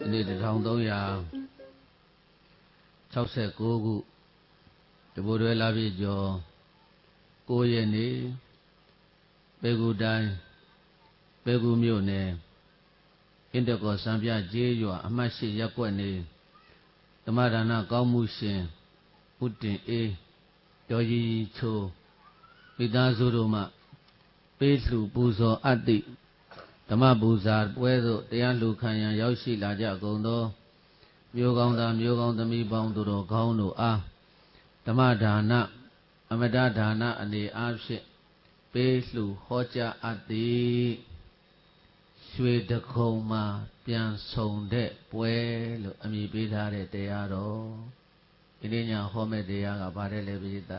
နေ့1369ခုတဘိုးတွဲလာပြီကျော်9ရက်နေ့ပဲခူတိုင်းပဲခူမြို့နယ်အင်တကောစံပြကျေးရွာအမှတ်8ရပ်ကွက်နေဓမ္မဒါနကောင်းမှုရှင်ဦးတင်အေးတော်ကြီးချိုးမိသားစုတို့မှပေးလှူပူဇော်အပ်သည့်ဓမ္မပူဇာပွဲသို့တရားလှူခံရန်ရောက်ရှိလာကြကုန်သောမျိုးကောင်းသားမျိုးကောင်းသမီးပေါင်းတို့တော်ကောင်းတို့အားဓမ္မဒါနအမတဒါနအနေအားဖြင့်ပေးလှူဟောကြားအပ်သည်ရွှေတခုံမှာပြန်ဆုံတဲ့ပွဲလို့အမည်ပေးထားတဲ့တရားတော်ဒီနေ့ညဟောမဲ့တရားကဘာတဲ့လဲပိဋက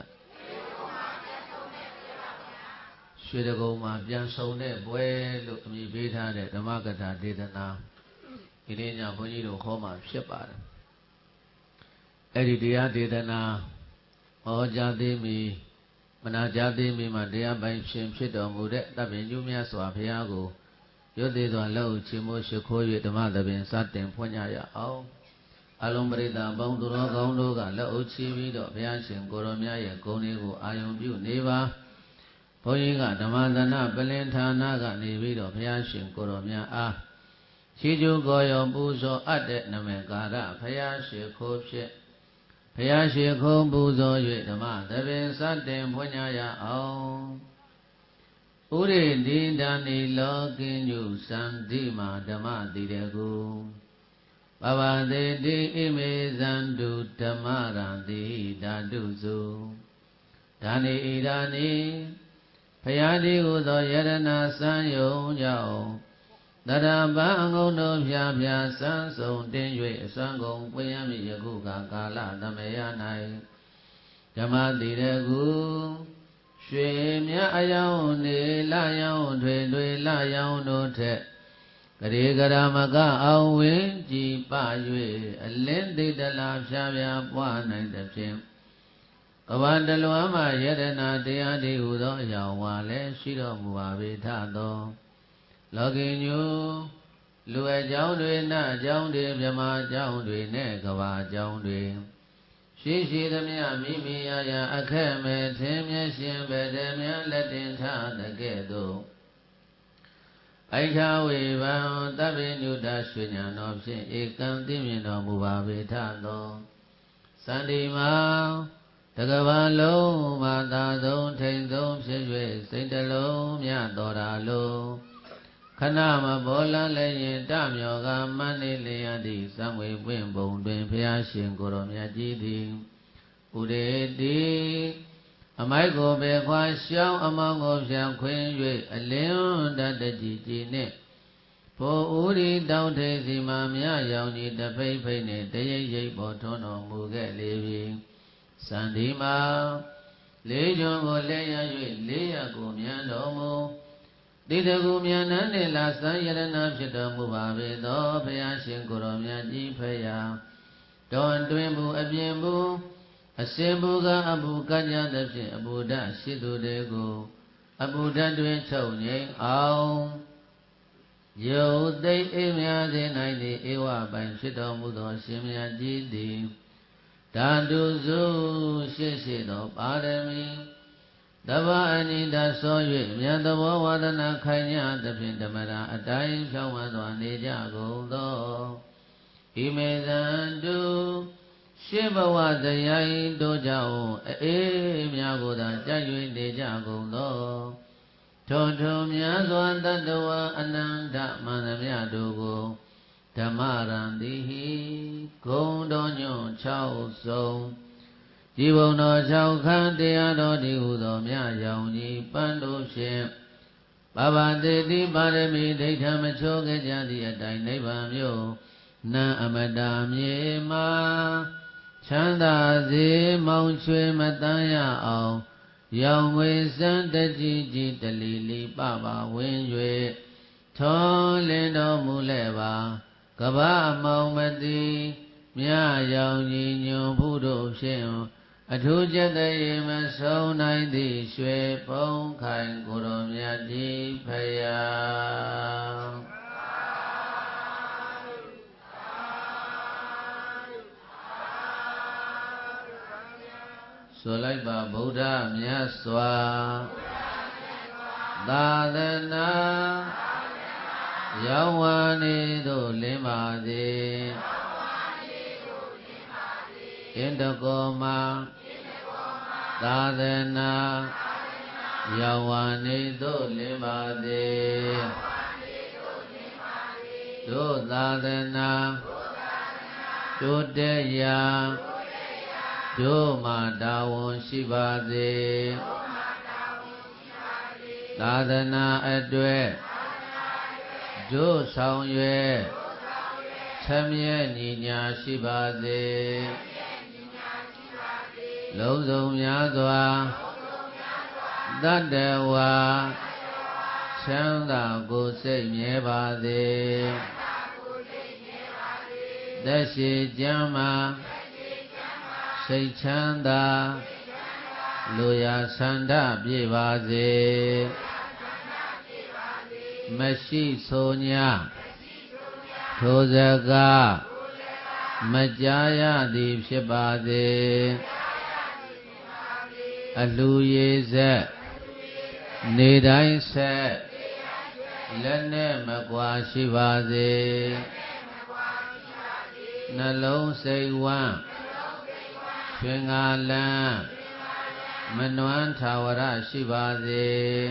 ရွှေတကုံမှာပြန်ဆုံတဲ့ပွဲလို့အမည်ပေးထားတဲ့ဓမ္မကထာဒေသနာဒီနေ့ညဘုန်းကြီးတို့ဟောမှာဖြစ်ပါတယ်အဲ့ဒီတရားဒေသနာဟောကြားသိမီမနာကြားသိမီမှာတရားပိုင်ရှင်ဖြစ်တော်မူတဲ့တပ္ပင်ကျူးမြတ်စွာဘုရားကိုရွတ်သေးစွာလက်ဥချီးမွမ်းရှိခိုး၍ဓမ္မသဘင်စတင်ဖွင့်ကြရအောင်အလုံးပရိသတ်ပေါင်းသူတော်ကောင်းတို့ကလက်ဥချီးပြီးတော့ဘုရားရှင်ကိုရောမြတ်ရဲ့ဂုဏ်တွေကိုအာယုံပြုနေပါဘုန်းကြီးကဓမ္မသနာပလင်ဌာနကနေပြီးတော့ဘုရားရှင်ကိုရောမြတ်အားချီးကျူးကိုရောပူဇော်အပ်တဲ့နမေကာရဘုရားရှင်ခိုးဖြစ်ဘုရားရှိခိုးပူဇော်၍ဓမ္မသဘင်စတင်ဖွင့်ကြရအောင်ဥရိတိဒာနိလောကိညုစန္တိမာဓမ္မတိရကုပဝသေတိဣမေဇန္တုဓမ္မရံတိဓာတုစုဓာနိဣဒာနိဘုရားတိဟုသောယရဏစံယုံကြောင့်တရပံအငုံတို့ဖြာဖြာစံဆုံးတင်း၍အစွမ်းကုန်ပွင့်ရမည်ယခုကာလသမယ၌ဓမ္မတိရကုရွှေမြအယောင်နေလယောင်ထွေလယောင်တို့ထက်ကရေကရမကအောင်ဝင်းကြည်ပ၍အလင်းသိတလာဖြာဖြာပွားနိုင်သဖြင့်ကဘာတလွမ်းမှယတနာတရားတိဟုသောအယောင်ဝါလည်းရှိတော်မူပါပေထသောလောကီညုလူအကြောင်းတွေနတ်အကြောင်းတွေမြမအကြောင်းတွေနဲ့ကဘာအကြောင်းတွေရှိသမျှမိမိရာအခက်မဲ့သင်မျက်ရှင်ပဲတည်းများလက်တင်ထားတဲ့ကဲ့သို့အိုက်ထာဝေဘံတပ္ပိညုတရွှေညာတော်ဖြင့်ဧကံသိမြင်တော်မူပါပေထသောစန္ဒီမာတကဘာလုံးမာသာဆုံးထိန်ဆုံးဖြစ်၍စိတ်တလုံးမြတော်တာလုံးခဏမဘောလလည်းရင်တမြောကမန္နေလျာတိသံဝေပွင့်ပုံတွင်ဘုရားရှင်ကိုရောမြတ်ကြီးသည်ဥရေတိအမိုက်ကိုပဲခွာရှောင်းအမောင်းကိုဖြန့်ခွင်း၍အလင်းတတကြီးကြီးနှင့်ဖိုလ်ဥရီတောင်းထေစီမာမြရောင်ကြီးတဖိတ်ဖိတ်နှင့်တရိပ်ရိပ်ပေါ်ထွန်းတော်မူခဲ့လေပြီစန္ဒီမာလေးကျွန်းကိုလဲရ၍လေးရကိုမြန်တော်မူတိတကူမြန်နှန်းနှင့်လာစံယရဏဖြစ်တော်မူပါပေသောဘုရားရှင်ကိုရောမြတ်ကြီးဖရာတော်တွင်ဘူးအပြင်ဘူးအရှင်ဘုကအဘုကကြသဖြင့်အဘုဒ္ဓရှိသူတွေကိုအဘုဒ္ဓတွင်ချုပ်ငြိမ်အောင်ယုတ်သိအိမ်များစေနိုင်သည့်ဧဝပိုင်ဖြစ်တော်မူသောရှင်မြတ်ကြီးသည်ဓာတုစုရှိသောပါရမီတဗ္ဗအနိဒဆော၍မြတ်သဘောဝါဒနာခိုင်ညသဖြင့်ဓမ္မရာအတိုင်းဖြောင်းဝစွာနေကြကုန်သောဣမေသန္တုရှေးဘဝဇယိတို့ကြောင့်အေးများကိုသာကြိုက်၍နေကြကုန်သောထိုများစွာတတ္တဝအနန္တမန္တမြတို့ကိုဓမ္မရံတိဟိဂုံတော်ညွန့်6ဆုံးជីវုံတော်6ခန်းတရားတော်ဒီဟုသောမြရောင်ကြီးပန်းတို့ဖြင့်ဘဝတေတိပါရမီဒိဋ္ဌမချိုးခဲ့ကြသည့်အတိုင်းနိဗ္ဗာန်မြို့နံအမတာမြေမှာချမ်းသာစေမောင်ချွေမတန်းရအောင်ရောင်ငွေစံတကြီးကြီးတလီလီပပဝင်း၍ထွန်းလင်းတော်မူလဲပါကဗ္ဗမောင်မတိမြရောင်ကြီးညွန်ဖို့တို့ဖြင့်အထူးကျက်တဲ့ရေမဆုံးနိုင်သည့်ရွှေပုံခိုင်ကိုရောမြတ်ကြီးဖရာသာဆိုလိုက်ပါဗုဒ္ဓမြတ်စွာသာသနာရောက်ဝါနေသို့လင်းပါစေအင်းတကောမှာသာသနာရောက်ဝါနေသို့လင်းပါစေတို့သာသနာတို့တရားတို့မှာတာဝန်ရှိပါစေသာသနာအတွက်တို့ဆောင်ရွယ်ချမ်းမြဲညီညာရှိပါစေလုံးစုံများစွာတတ္တဝါချမ်းသာကိုယ်စိတ်မြဲပါစေသက်ရှိကျမ်းမာစိတ်ချမ်းသာလူရာဆန္ဒပြည့်ပါစေမရှိဆိုညာထိုစကားမကြားရသည်ဖြစ်ပါစေအလှရေဆက်နေတိုင်းဆက်လက်နဲ့မကွာရှိပါစေနှလုံးစိတ်ဝမ်းရွှင်ငါလန်းမနွမ်းထာဝရရှိပါစေ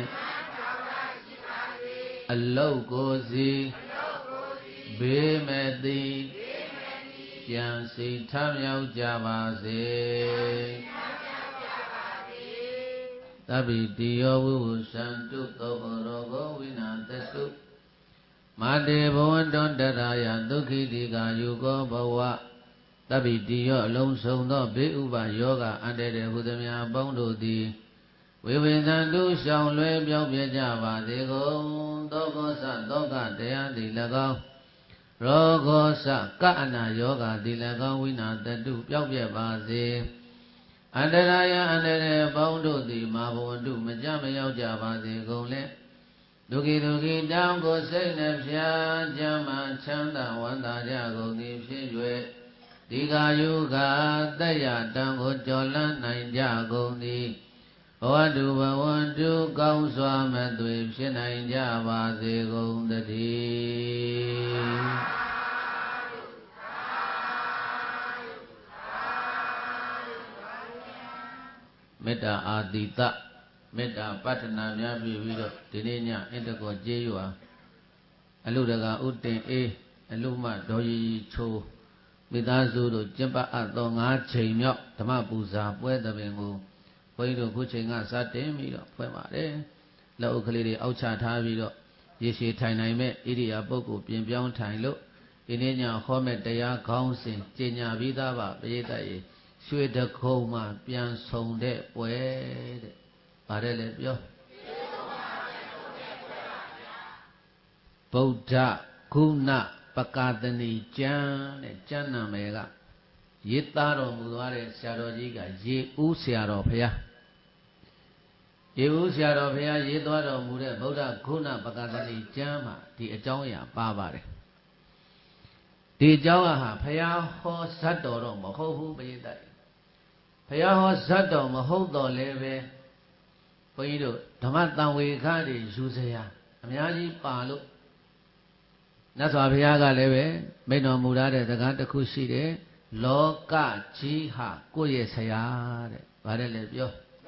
အလုတ်ကိုစီဘေးမဲ့သည်ကြံစီထမြောက်ကြပါစေသဗ္ဗိတိယောဝိဝုသံတုသောဘရောဂောဝိနာသတုမာတေဘဝန္တောတရာယဒုက္ခိတိကာယုကောဘဝသဗ္ဗိတိယောအလုံးစုံသောဘေးဥပါယောဂအန္တရာယ်ဟုသမျှအပေါင်းတို့သည်ဝိဝေသံတုရှောင်လွဲပြောင်းပြကြပါစေကုန်သောကောသသောကတရားသည်၎င်းရောဂောသကအနာယောဂသည်၎င်းဝိနာတတုပြောင်းပြပါစေအန္တရာယအန္တရာယ်ပေါင်းတို့သည်မာဘဝန္တုမကြမရောက်ကြပါစေကုန်လေဒုက္ခိဒုက္ခိတောင်းကိုစိတ်နှဖျားကြမ်းမှချမ်းသာဝမ်းသာကြကုန်သည်ဖြစ်၍ဒီကာယုကသက်ရတံကိုကြော်လန်းနိုင်ကြကုန်သည်ဘဝတုဘဝတုကောင်းစွာမသွေဖြစ်နိုင်ကြပါစေကုန်သတည်းမေတ္တာအာတိတမေတ္တာပတ္ထနာများပြီးတော့ဒီနေ့ညအင်းတကောကျေးရွာအလုတကာဥတင်အေးအလုမဒေါ်ရီချိုမိသားစုတို့ကျင့်ပအပ်သော9ချိန်မြောက်ဓမ္မပူဇာပွဲသဘင်ကိုဘုန်းကြီးတို့ခုချိန်ကစတင်ပြီးတော့ဖွင့်ပါတယ်လက်အုပ်ကလေးတွေအောက်ချထားပြီးတော့ရေရှည်ထိုင်နိုင်မဲ့ဣရိယာပုဂ္ဂိုလ်ပြင်ပြောင်းထိုင်လို့ဒီနေ့ညဟောမဲ့တရားခေါင်းစဉ်ကျင့်ညာပြီးသားပါပရိသတ်ရေရွှေတခုံမှာပြန်ဆောင်တဲ့ပွဲတဲ့ပါတယ်လေပြောဗုဒ္ဓဂုဏပကာသနီကျမ်းတဲ့ကျမ်းနာမည်ကရေးသားတော်မူသွားတဲ့ဆရာတော်ကြီးကရေဦးဆရာတော်ဘုရားရေဦးဆရာတော်ဘုရားရေးသွားတော်မူတဲ့ဗုဒ္ဓဂုဏပကာသနီကျမ်းမှာဒီအကြောင်းအရာပါပါတယ်ဒီအကြောင်းဟာဘုရားဟောဇတ်တော်တော့မဟုတ်ဘူးပရိသတ်ဘုရားဟောဇတ်တော်မဟုတ်တော့လည်းပဲဘုန်းကြီးတို့ဓမ္မတန်ဝေခတွေယူစရာအများကြီးပါလို့မြတ်စွာဘုရားကလည်းပဲမိန့်တော်မူထားတဲ့စကားတစ်ခုရှိတယ်လောကကြီးဟာကိုယ့်ရဲ့ဆရာတဲ့ဗါတယ်လေပြော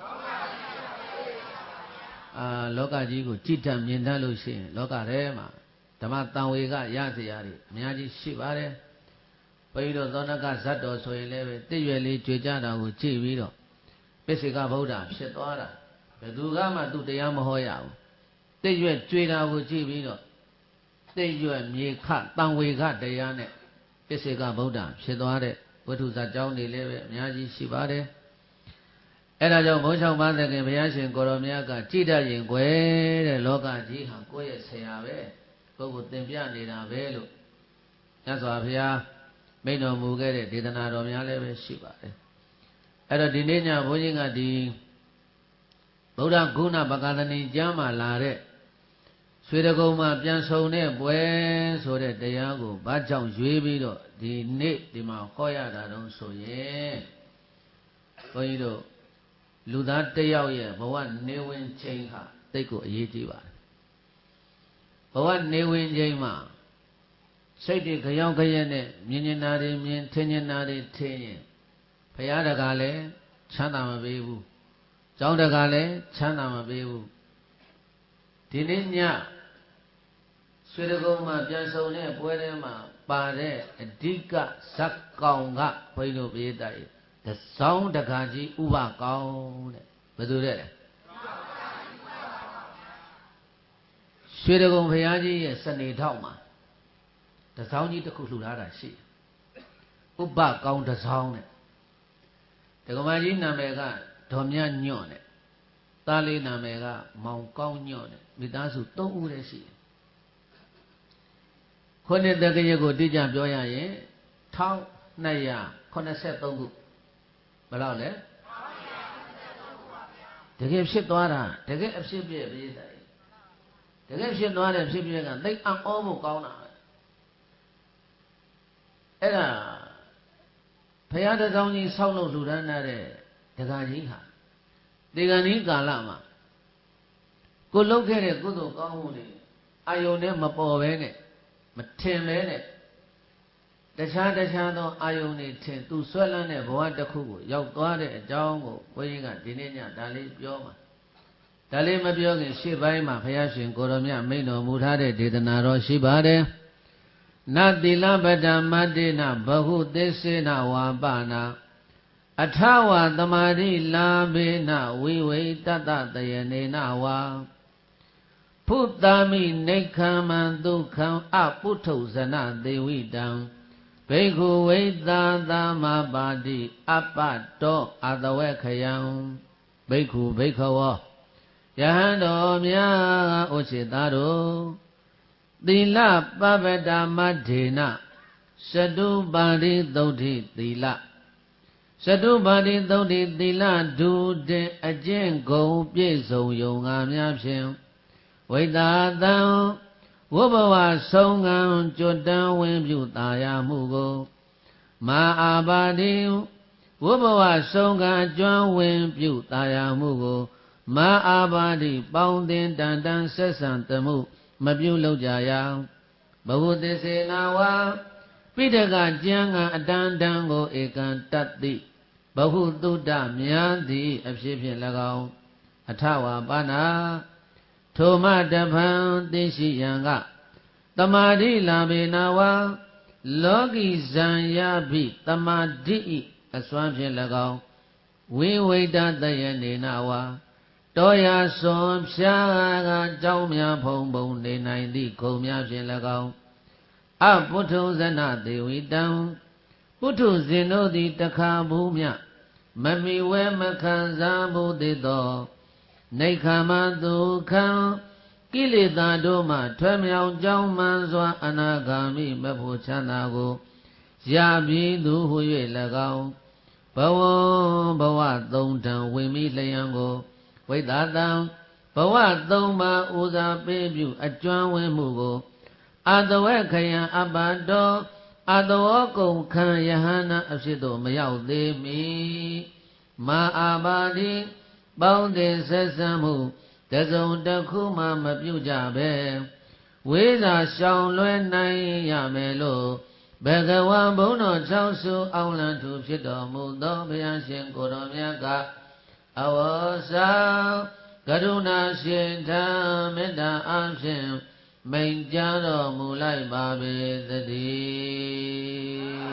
လောကကြီးကိုကြည်တတ်မြင်တတ်လို့ရှိရင်လောကထဲမှာဓမ္မတန်ဝေကရစရာတွေအများကြီးရှိပါတယ်ဘုန်းကြီးတို့သောဏကဇတ်တော်ဆိုရင်လည်းပဲတည့်ရွယ်လေးကြွေကြတာကိုကြည့်ပြီးတော့ပိစိကဗုဒ္ဓဖြစ်သွားတာဘယ်သူကမှသူတရားမဟောရဘူးတည့်ရွယ်ကြွေတာကိုကြည့်ပြီးတော့တည့်ရွယ်မြေခတန်ဝေကတရားနဲ့ပိစိကဗုဒ္ဓဖြစ်သွားတဲ့ဝိထုဇာကြောင်းတွေလည်းပဲအများကြီးရှိပါတယ်အဲဒါကြောင့်ဘုန်းဆောင်ပါသခင်ဘုရားရှင်ကိုရောမြတ်ကကြည်တတ်ရင်ကွယ်တဲ့လောကကြီးဟာကိုယ့်ရဲ့ဆရာပဲကိုယ့်ကိုသင်ပြနေတာပဲလို့မြတ်စွာဘုရားမိန့်တော်မူခဲ့တဲ့ဒေသနာတော်များလည်းပဲရှိပါတယ်အဲ့တော့ဒီနေ့ညဘုန်းကြီးကဒီဗုဒ္ဓဂုဏပကာသနီကျမ်းမှာလာတဲ့ရွှေတကုံမှာပြန်ဆုံတဲ့ပွဲဆိုတဲ့တရားကိုဘာကြောင့်ရွေးပြီးတော့ဒီနေ့ဒီမှာဟောရတာတုံးဆိုရင်ဘုန်းကြီးတို့လူသားတစ်ယောက်ရဲ့ဘဝနေဝင်ချိန်ဟာတိတ်ကိုအရေးကြီးပါတယ်ဘဝနေဝင်ချိန်မှာစိတ်တွေကြောင်ကြရဲ့နဲ့မြင်နေတာတွေမြင်ထင်နေတာတွေထင်ရင်ဘုရားတကားလည်းချမ်းသာမပေးဘူးကျောင်းတကားလည်းချမ်းသာမပေးဘူးဒီနေ့ညရွှေတကုံမှာပြန်ဆုံတဲ့ပွဲထဲမှာပါတဲ့အဓိကဇက်ကောင်ကဘုန်းကြီးတို့ပြေးတိုက်တစောင်းတကားကြီးဥပကောင်တဲ့ဘယ်သူတဲ့လဲရွှေတကုံဘုရားကြီးရဲ့စနေထောက်မှာတစောင်းကြီးတစ်ခုလှူထားတာရှိဥပကောင်တစောင်းတဲ့ဒကမကြီးနာမည်ကဒေါ်မြညွန့်တဲ့သားလေးနာမည်ကမောင်ကောင်းညွန့်တဲ့မိသားစု3ဦးတည်းရှိတယ်ခုနှစ်တက္ကရာကိုတိကျပြောရရင်1283ခုဘယ်လောက်လဲတကယ်ဖြစ်သွားတာတကယ်အဖြစ်ပြည့်ပြည့်တယ်တကယ်ဖြစ်သွားတဲ့ဖြစ်ပြည့်ကသိအံ့ဩဖို့ကောင်းတာအဲ့ဒါဘုရားတရားကြီးဆောက်လုပ်လှူဒါန်းတဲ့ဒကာကြီးဟာဒီကနေ့ကာလမှာကိုလှုပ်ခဲ့တဲ့ကုသိုလ်ကောင်းမှုတွေအာယုန်နဲ့မပေါ်ပဲနဲ့မထင်ပဲနဲ့တခြားသောအာယုန်တွေထင်သူဆွဲလန်းတဲ့ဘဝတစ်ခုကိုရောက်သွားတဲ့အကြောင်းကိုဘုန်းကြီးကဒီနေ့ညဒါလေးပြောမှာဒါလေးမပြောခင်ရှေ့ပိုင်းမှာဘုရားရှင်ကိုရောမြတ်မိန့်တော်မူထားတဲ့ဒေသနာတော်ရှိပါတယ်နတိလပဒမတ္တိနဘဟုသစ္စေနဝါပနာအထဝသမာဓိလာဘေနဝိဝေတတတယနေနဝါဖုတာမိနိခမ္မံဒုက္ခံအပုထုဇနသေဝိတံဘိက္ခုဝိသာသမပါတိအပတောအတဝေခယံဘိက္ခုဘိက္ခဝောယဟန်တော်များဥစေတာတို့သီလပပတမထေနသတုပါရိသုတ်တိသီလသတုပါရိသုတ်တိသီလဒုတဲ့အကျင့်ကုန်ပြည့်စုံယုံငါများဖြင့်ဝိတာတံဝဘဝဆုံးငံကျွတ်တန်းဝင်ပြုတာယာမှုကိုမာအာပါတိဝဘဝဆုံးငံကျွမ်းဝင်ပြုတာယာမှုကိုမာအာပါတိပေါင်းတင်တန်တန်ဆက်ဆံတမှုမပြုလုပ်ကြရန်ဘဝသစ္စေနာဝါပိဋကကျမ်းကအတန်တန်ကိုဧကံတတ္တိဘဟုတုတ္တမြာသည်အဖြစ်ဖြင့်၎င်းအထဝါပါဏာထိုမတဖန်သိရှိရန်ကတမာတိလာဘေနာဝါလောကီဇံယပိတမာတိဤအစွမ်းဖြင့်၎င်းဝိဝိတတယနေနာဝါတောရာစွန်ဖြာကကြောင်းများဖုံဖုံနေနိုင်သည့်ခုံများဖြင့်၎င်းအပုထုဇနသေဝိတံပုထုဇဉ်တို့သည်တခါဘူးမြမမီဝဲမခံစားဘူးသေးသောနိခမဒုက္ခံကိလေသာတို့မှထွက်မြောင်ကြောင်းမှန်စွာအနာဂါမိမဖို့ချမ်းသာကိုရပြီးသူဟု၍၎င်းဘဝဘဝသုံးထံဝင်မိလျံကိုဝိသတံဘဝသုံးပါးဥစားပေးပြုအကျွမ်းဝင်မှုကိုအတဝေခယံအပ္ပတောအတဝောကုံခံယဟနာအဖြစ်သို့မရောက်သေးမီမာအာပါတိပေါင်းတင်ဆက်ဆံမှုတစုံတစ်ခုမှမပြုကြပဲဝိဇာရှောင်လွဲနိုင်ရမယ်လို့ဘဂဝါဘုန်းတော်၆စုအောင်လံထူဖြစ်တော်မူသောဘုရားရှင်ကိုယ်တော်မြတ်ကအဝေါစာကရုဏာရှင်ထံမေတ္တာအားဖြင့်မိန်ကြားတော်မူလိုက်ပါပေသတည်း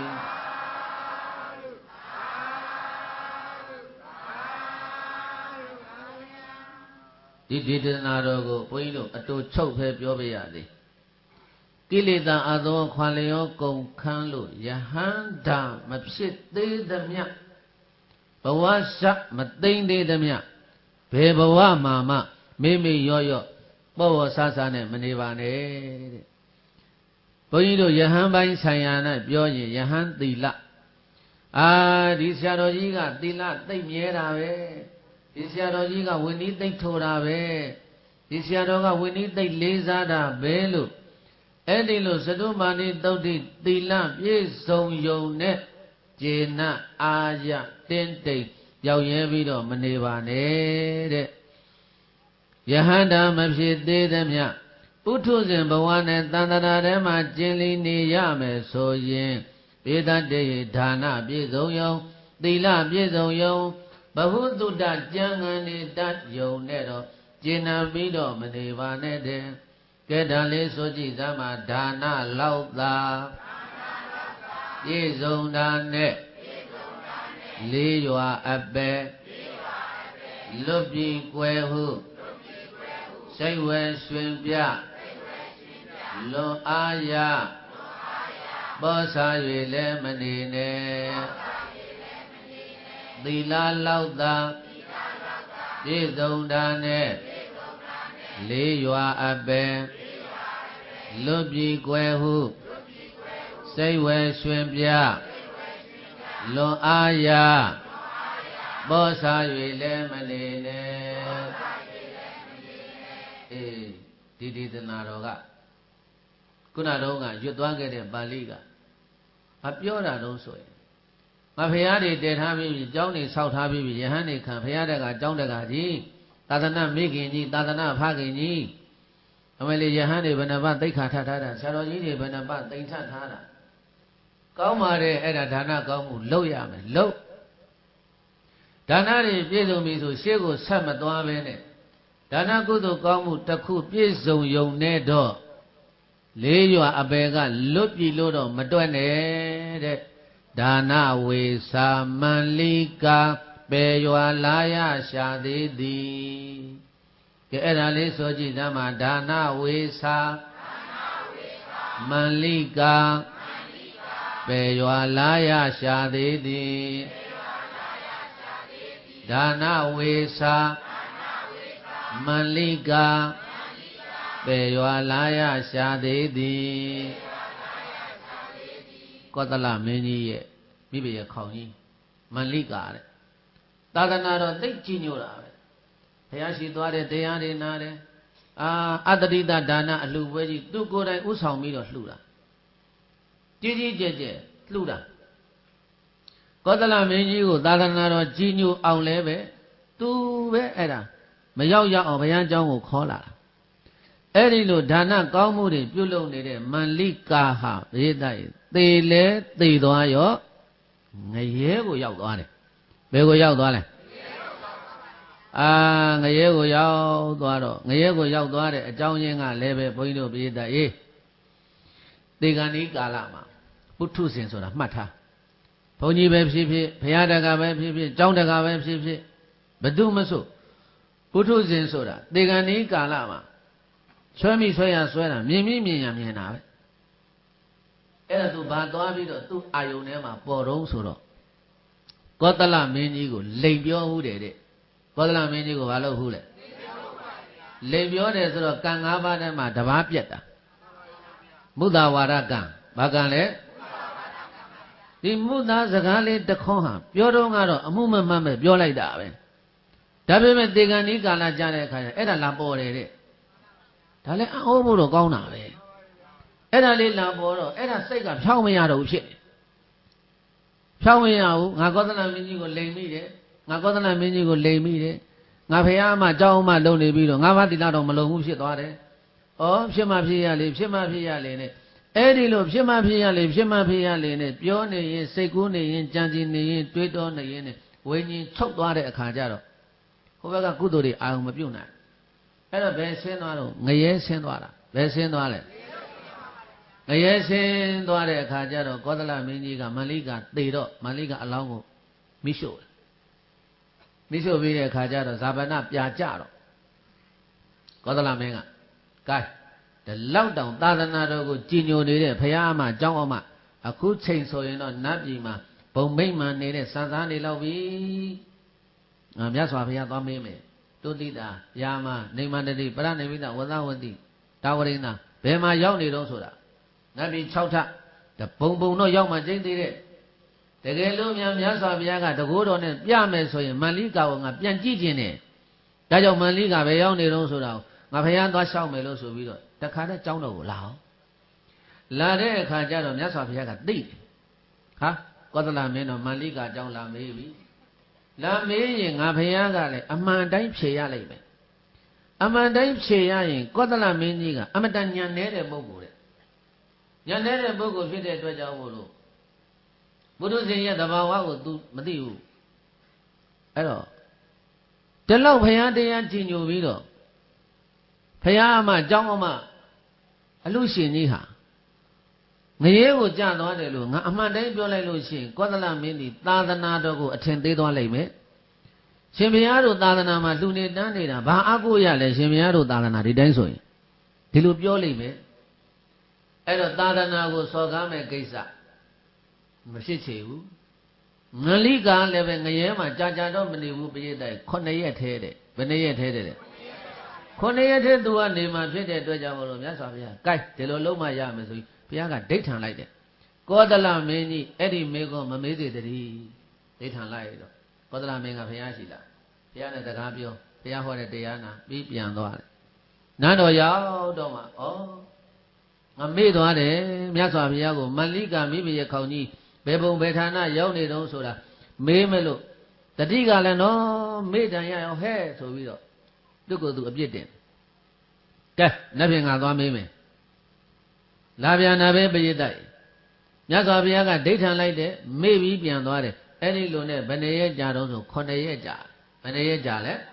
ဒီဒေသနာတော်ကိုဘုန်းကြီးတို့အတူချုပ်ဖဲပြောပြရသည်ကိလေသာအသောခွာလျောကုန်ခန်းလို့ယဟန္တာမဖြစ်သေးသမျှဘဝစမသိမ့်သေးသမျှဘယ်ဘဝမှာမှမိမိရော့ရော့ပေါ့ပေါ့ဆားဆားနဲ့မနေပါနဲ့တဲ့ဘုန်းကြီးတို့ယဟန်ပိုင်းဆိုင်ရာနဲ့ပြောရင်ယဟန်သီလဒီဆရာတော်ကြီးကသီလသိမ့်မြဲတာပဲဒီဆရာတော်ကြီးကဝိနည်းသိမ့်ထိုးတာပဲဒီဆရာတော်ကဝိနည်းသိမ့်လေးစားတာပဲလို့အဲ့ဒီလိုသတုမာနိသုတ်တိသီလပြည့်စုံယုံနဲ့ကျေနပ်အာရတင်းတိမ်ရောက်ရဲပြီးတော့မနေပါနဲ့တဲ့ယဟန္တာမဖြစ်သေးသမျှပုထုဇဉ်ဘဝနဲ့တန်တရာထဲမှာကျင်လည်နေရမယ်ဆိုရင်ပေတတ်တေဒါနပြည့်စုံယုံသီလပြည့်စုံယုံဘဟုတုတ္တကျမ်းဂန်နေတတ်ယုံနဲ့တော့ကျင့်နာပြီးတော့မနေပါနဲ့တဲ့ကဲဒါလေးဆိုကြည့်စမ်းပါဒါနလောက်သာပြည့်စုံတာနဲ့လေးရွာအပဲလွတ်ပြီးကွယ်ဟုစိတ်ဝဲရွှင်ပြလွန်အားရပေါ်စား၍လည်းမနေနဲ့သီလလောက်သာပြည့်စုံတာနဲ့လေးရွာအပဲလွတ်ပြီးကွယ်ဟုစိတ်ဝဲရွှင်ပြလွန်အားရပေါ်စား၍လည်းမနေနဲ့အေးဒီဒေသနာတော်ကခုနတော့ကရွတ်သွားခဲ့တဲ့ပါဠိကမပြောတာတော့ဆိုရင်ငါဖရာတွေတည်ထားပြီးကျောင်းတွေဆောက်ထားပြီးယဟန်တွေခံဖရာတက်ကကျောင်းတက်ကကြီးသာသနာမိခင်ကြီးသာသနာဖခင်ကြီးအမေလေးယဟန်တွေဘယ်နှပတ်သိက္ခာထထားတာဆရာတော်ကြီးတွေဘယ်နှပတ်သိမ့်ထထားတာကောင်းပါတယ်အဲ့ဒါဒါနကောင်းမှုလုပ်ရမယ်လုပ်ဒါနတွေပြည့်စုံပြီဆိုရှေ့ကိုဆက်မသွားပဲနဲ့ဒါနကုသိုလ်ကောင်းမှုတစ်ခုပြည့်စုံယုံနဲ့တော့လေးရွာအပယ်ကလွတ်ပြီလို့တော့မတွက်နဲ့တဲ့ဒါနဝေစာမန္လိကာပေရွာလာရရှာသေးသည်ကဲအဲ့ဒါလေးဆိုကြည့်သမှာဒါနဝေစာမန္လိကာပေရွာလာရရှာသေးသည်ဒါနဝေစာမန္လိကာပေရွာလာရရှာသေးသည်ကောသလမင်းကြီးရဲ့မိဘရဲ့ခေါင်းကြီးမန္လိကာတဲ့သာသနာတော်သိကြည်ညိုတာပဲဘုရားရှိသွားတဲ့တရားတွေနာတယ်အတ္တိတဒါနအလှပွဲကြီးသူကိုယ်တိုင်ဥဆောင်ပြီးတော့လှူတာကြီးကြီးကျယ်ကျယ်လှူတာကောသလမင်းကြီးကိုသာသနာတော်ကြည်ညိုအောင်လဲပဲသူပဲအဲ့ဒါမရောက်ရအောင်ဘုရားကျောင်းကိုခေါ်လာတာအဲ့ဒီလိုဒါနကောင်းမှုတွေပြုလုပ်နေတဲ့မန္လိကာဟာဘေးတိုက်သေလဲသေသွားရောငရဲကိုရောက်သွားတယ်ဘယ်ကိုရောက်သွားလဲငရဲကိုရောက်သွားတော့ငရဲကိုရောက်သွားတဲ့အကြောင်းရင်းကလည်းပဲဘုန်းကြီးတို့ဘေးတိုက်သေကံဒီကာလမှာပုထုဇဉ်ဆိုတာမှတ်ထားဘုန်းကြီးပဲဖြစ်ဖြစ်ဘုရားတက္ကပဲဖြစ်ဖြစ်ကျောင်းတက္ကပဲဖြစ်ဖြစ်ဘယ်သူမဆိုပုထုဇဉ်ဆိုတာသေကံဒီကာလမှာဆွဲမိဆွဲရဆွဲတာမြင်မြင်ရမြင်တာပဲအဲ့ဒါသူဘာသွားပြီးတော့သူ့အာယုန်ထဲမှာပေါ်တော့ဆိုတော့ကောသလမင်းကြီးကိုလိန်ပြောဦးတယ်တဲ့ကောသလမင်းကြီးကိုဘာလုပ်ဦးလဲလိန်ပြောတယ်ဆိုတော့ကံ၅ပါးထဲမှာတစ်ပါးပြတ်တာမုဒ္ဒဝါဒကံဘာကံလဲဒီမုဒ္ဒစကားလေးတခွန်းဟာပြောတော့ကတော့အမှုမမှန်ပဲပြောလိုက်တာပဲဒါပေမဲ့တေကံဒီကာလကြားတဲ့အခါကျအဲ့ဒါလာပေါ်တယ်တဲ့ဒါလည်းအံ့ဩဖို့တော့ကောင်းတာပဲအဲ့ဒါလေးလာပေါ်တော့အဲ့ဒါစိတ်ကဖြောင်းမရတော့ဘူးဖြစ်နေဖြောင်းမရဘူးငါကောသလမင်းကြီးကိုလိန်မိတယ်ငါကောသလမင်းကြီးကိုလိန်မိတယ်ငါဖះအမကြောင်းအမလုံနေပြီးတော့ငါဘာတိလာတော့မလုံဘူးဖြစ်သွားတယ်ဩဖြစ်မှဖြစ်ရလေဖြစ်မှဖြစ်ရလေနဲ့အဲ့ဒီလိုဖြစ်မှဖြစ်ရလေဖြစ်မှဖြစ်ရလေနဲ့ပြောနေရင်စိတ်ကူးနေရင်ကြံစည်နေရင်တွေးတောနေရင်နဲ့ဝိညာဉ်ချုပ်သွားတဲ့အခါကျတော့ဟိုဘက်ကကုသိုလ်တွေအာရုံမပြုတ်နိုင်အဲ့တော့ဘယ်ဆင်းသွားတော့ငရဲဆင်းသွားတာဘယ်ဆင်းသွားလဲငရဲဆင်းသွားတဲ့အခါကျတော့ကောသလမင်းကြီးကမန္လိကာသေတော့မန္လိကာအလောင်းကိုမိရှို့ပြီးတဲ့အခါကျတော့ဇာပနပြာကြတော့ကောသလမင်းကကဲဒီလောက်တောင်သာသနာတော်ကိုကြည်ညိုနေတဲ့ဘုရားအမကျောင်းအမအခုချိန်ဆိုရင်တော့နတ်ပြည်မှာဘုံမိတ်မှန်နေတဲ့စံစားနေလောက်ပြီမြတ်စွာဘုရားသွားမင်းမယ်တုတိတာယာမနေမန္တတိပရဏိမိတဝသဝတိတာဝရိန္ဒဘယ်မှာရောက်နေတော့ဆိုတာနတ်ပြည်6ထပ်တဘုံတော့ရောက်မှကျင်းသေးတဲ့တကယ်လို့မြတ်စွာဘုရားကတကိုးတော်နဲ့ပြမယ်ဆိုရင်မန္လိကာကိုငါပြန်ကြည့်ခြင်းနဲ့ဒါကြောင့်မန္လိကာဘယ်ရောက်နေတော့ဆိုတာငါဘုရားသွားလျှောက်မယ်လို့ဆိုပြီးတော့တခါတည်းကျောင်းတော်ကိုလာအောင်လာတဲ့အခါကျတော့မြတ်စွာဘုရားကသိတယ်ဟာကောသလမင်းတော်မန္လိကာကျောင်းလာမေးပြီလာမေးရင်ငါဘုရားကလည်းအမှန်တိုင်းဖြေရလိုက်မယ်အမှန်တိုင်းဖြေရရင်ကောသလမင်းကြီးကအမတန်ညံနေတဲ့ပုဂ္ဂိုလ်တဲ့ညံနေတဲ့ပုဂ္ဂိုလ်ဖြစ်တဲ့အတွက်ကြောင့်မို့လို့ဘုဒ္ဓဇင်ရဲ့သဘာဝကို तू မသိဘူးအဲ့တော့ဒီလောက်ဘုရားတရားကြည်ညိုပြီးတော့ဘုရားအမเจ้าအမအလူရှင်ကြီးဟာငရေကိုကြသွားတယ်လို့ငါအမှန်တိုင်းပြောလိုက်လို့ရှိရင်ကောသလမင်းဒီသာသနာတော်ကိုအထင်သေးသွားလိမ့်မယ်ရှင်ဘုရားတို့သာသနာမှာလူနေတန်းနေတာဘာအကုရလဲရှင်ဘုရားတို့သာသနာဒီတိုင်းဆိုရင်ဒီလိုပြောလိမ့်မယ်အဲ့တော့သာသနာကိုစော်ကားမဲ့ကိစ္စမဖြစ်ချေဘူးငလိကလည်းပဲငရဲမှာကြာကြာတော့မနေဘူးပြည့်တိုက်9ရက်ထဲတဲ့ဘယ်နှရက်ထဲတဲ့9ရက်ထဲသူကနေမှဖြစ်တဲ့အတွက်ကြောင့်မလို့မြတ်စွာဘုရား gain ဒီလိုလုံးမရမယ်ဆိုပြီးဘုရားကဒိဋ္ဌံလိုက်တယ်ကောသလမင်းကြီးအဲ့ဒီမေကောမမေးသေးတည်းဒိဋ္ဌံလိုက်တော့ကောသလမင်းကဘုရားရှိလားဘုရားနဲ့စကားပြောဘုရားဟောတဲ့တရားနာပြီးပြန်သွားတယ်နန်းတော်ရောက်တော့မှငါမေ့သွားတယ်မြတ်စွာဘုရားကိုမလိကမိဘရဲ့ခေါင်ကြီးဘယ်ပုံဘယ်ဌာနရောက်နေတော့ဆိုတာမေးမဲ့လို့တတိကလည်းနော်မေ့တန်ရအောင်ဟဲ့ဆိုပြီးတော့သူ့ကိုယ်သူအပြစ်တင်ကဲနှစ်ဖြင့်ငါသွားမေးမယ်လာပြန်တာပဲပရိသတ်မြတ်စွာဘုရားကဒိဋ္ဌံလိုက်တယ်မေ့ပြီးပြန်သွားတယ်အဲ့ဒီလိုနဲ့ဘယ်နှရက်ကြာတော့ဆို9ရက်ကြာဘယ်နှရက်ကြာလဲ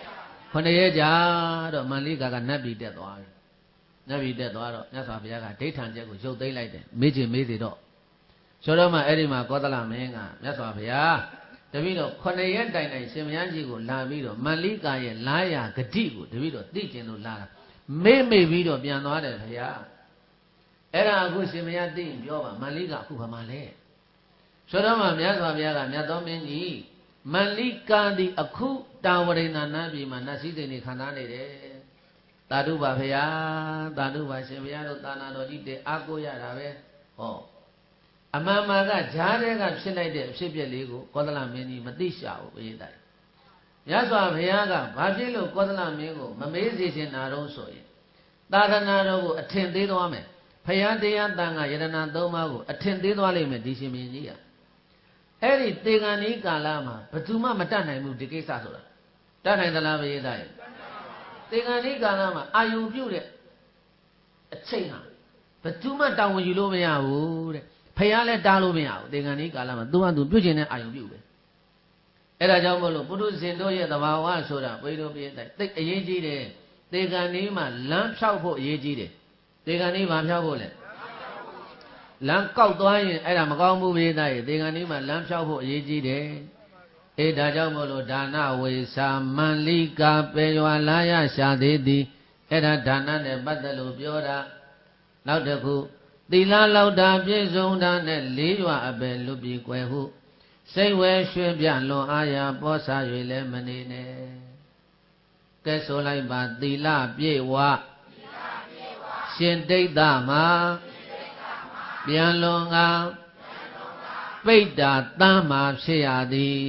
9ရက်ကြာတော့မန္လိကာကနတ်ပြည်တက်သွားပြီနတ်ပြည်တက်သွားတော့မြတ်စွာဘုရားကဒိဋ္ဌံချက်ကိုရုပ်သိမ်းလိုက်တယ်မေ့ချင်မေးသေးတော့ဆိုတော့မှအဲ့ဒီမှာကောသလမင်းကမြတ်စွာဘုရားတပည့်တော်9ရက်တိုင်တိုင်ရှင်ဘုရားကြီးကိုလာပြီးတော့မန္လိကာရဲ့လာရဂတိကိုတပည့်တော်သိကျင်လို့လာတာမေ့ပြီးတော့ပြန်သွားတယ်ဘုရားအဲ့ဒါအခုရှင်ဘုရားသိရင်ပြောပါမန္လိကအခုဘာမှလဲဆိုတော့မှမြတ်စွာဘုရားကမြတ်သောမင်းကြီးမန္လိကာတိအခုတာဝရိန္ဒနာပြည်မှာနတ်စည်းစိမ်တွေခံစားနေတယ်သာဓုပါဘုရားသာဓုပါရှင်ဘုရားတို့သာနာတော်ကြီးတဲ့အားကိုးရတာပဲဟောအမှန်မှန်ကဈာတဲ့ကဖြစ်လိုက်တဲ့အဖြစ်ပြက်လေးကိုကောသလမင်းကြီးမသိရှာဘူးပြည့်တယ်မြတ်စွာဘုရားကဘာဖြစ်လို့ကောသလမင်းကိုမမေးစေချင်တာတော့ဆိုရင်သာသနာတော်ကိုအထင်သေးသွားမယ်ဘုရားတရားတန်ခါယတနာသုံးပါးကိုအထင်သေးသွားလိမ့်မယ်ဒီရှင်မင်းကြီးကအဲ့ဒီတေဂန်ဤကာလမှာဘယ်သူမှမတတ်နိုင်ဘူးဒီကိစ္စဆိုတာတတ်နိုင်သလားပြည့်တယ်တေဂန်ဤကာလမှာအာယုံပြုတ်တဲ့အချိန်ဟာဘယ်သူမှတာဝန်ယူလို့မရဘူးတဲ့ဖယားလည်းတားလို့မရဘူးတေဂန်ဤကာလမှာသူ့ဟာသူပြုတ်ခြင်းနဲ့အာယုံပြုတ်ပဲအဲ့ဒါကြောင့်မို့လို့ပုထုဇဉ်တို့ရဲ့သဘာဝဆိုတာဘိဓိုပြည့်တဲ့သိအရေးကြီးတယ်တေဂန်ဤမှာလမ်းဖြောက်ဖို့အရေးကြီးတယ်တေဂန်ဤဘာဖြောက်ဖို့လဲလမ်းကောက်သွားရင်အဲ့ဒါမကောင်းဘူးပြည့်တဲ့တေဂန်ဤမှာလမ်းဖြောက်ဖို့အရေးကြီးတယ်အေးဒါကြောင့်မို့လို့ဒါနဝေစာမန္လိကာပေရွာလာရရှာသေးသည်အဲ့ဒါဒါနနဲ့ပတ်သက်လို့ပြောတာနောက်တစ်ခုသီလလောက်တာပြည့်စုံတာနဲ့4ရွာအပယ်လွတ်ပြီးကွယ်ဟုစိတ်ဝဲရွှင်ပြလွန်အားရပေါ်စား၍လည်းမနေနဲ့ကဲဆိုလိုက်ပါသီလပြည့်ဝရှင်ဒိဋ္ဌမှာပြန်လွန်ကပိဋ္ဌာတမ်းမှာဖြစ်ရသည်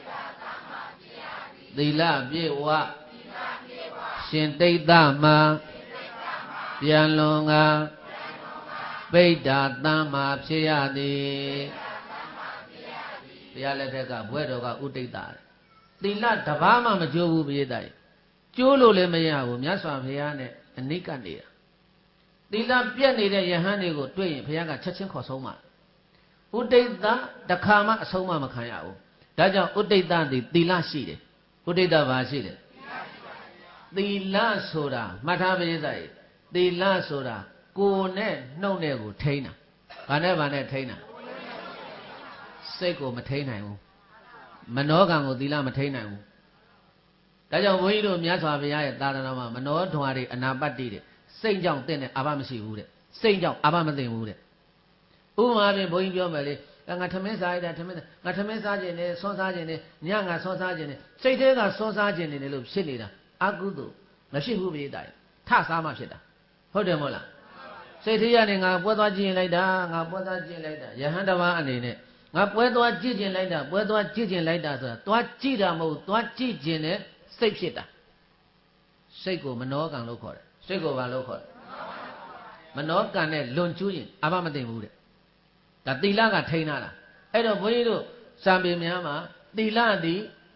သီလပြည့်ဝရှင်ဒိဋ္ဌမှာပြန်လွန်ကပိဋ္ဌာတမ်းမှာဖြစ်ရသည်ဘုရားလက်ထက်ကဘွဲတော်ကဥဒိဋ္ဌသီလတပါးမှမကျိုးဘူးပြည့်တိုင်ကျိုးလို့လည်းမရဘူးမြတ်စွာဘုရားနဲ့အနိကနေတာသီလပြည့်နေတဲ့ယဟန်တွေကိုတွေ့ရင်ဘုရားကချက်ချင်းခေါ်ဆုံးမှာဥဒိဋ္ဌတခါမှအဆုံးမခံရဘူးဒါကြောင့်ဥဒိဋ္ဌသည်သီလရှိတယ်ဥဒိဋ္ဌဘာရှိတယ်သီလဆိုတာမှတ်ထားပါရဲ့သီလဆိုတာကိုယ်နဲ့နှုတ်နဲ့ကိုထိန်းတာဘာနဲ့ထိန်းတာစိတ်ကိုမထိန်းနိုင်ဘူးမနောကံကိုသီလမထိန်းနိုင်ဘူးဒါကြောင့်ဘုန်းကြီးတို့မြတ်စွာဘုရားရဲ့သာသနာမှာမနောဓွာတွေအနာပတ်တိတဲ့စိတ်ကြောင့်တင့်တဲ့အာဘမရှိဘူးတဲ့စိတ်ကြောင့်အာဘမသိဘူးတဲ့ဥပမာဖြင့်ဘုန်းကြီးပြောမယ်လေငါထမင်းစားရတာငါထမင်းစားခြင်းနဲ့ဆွမ်းစားခြင်းနဲ့ညငါဆွမ်းစားခြင်းနဲ့စိတ်ထဲကဆွမ်းစားခြင်းနဲ့လို့ဖြစ်နေတာအကုသို့မဖြစ်ဘူးပြည့်တိုင်ထစားမှဖြစ်တာဟုတ်တယ်မဟုတ်လားစိတ်ထဲကနေငါပွဲသွားကြည့်ရင်လိုက်တာငါပွဲသွားကြည့်လိုက်တာယဟန်တပါးအနေနဲ့ငါပွဲသွားကြည့်ခြင်းလိုက်တာပွဲသွားကြည့်ခြင်းလိုက်တာဆိုတာသွားကြည့်တာမဟုတ်သွားကြည့်ခြင်းနဲ့စိတ်ဖြစ်တာစိတ်ကိုမနောကံလို့ခေါ်တယ်စိတ်ကိုဘာလို့ခေါ်တယ်မနောကံနဲ့လွန်ကျူးရင်အာဘမသိဘူးတဲ့ဒါသီလကထိန်းတာအဲ့တော့ဘုန်းကြီးတို့စံပေများမှာသီလသည်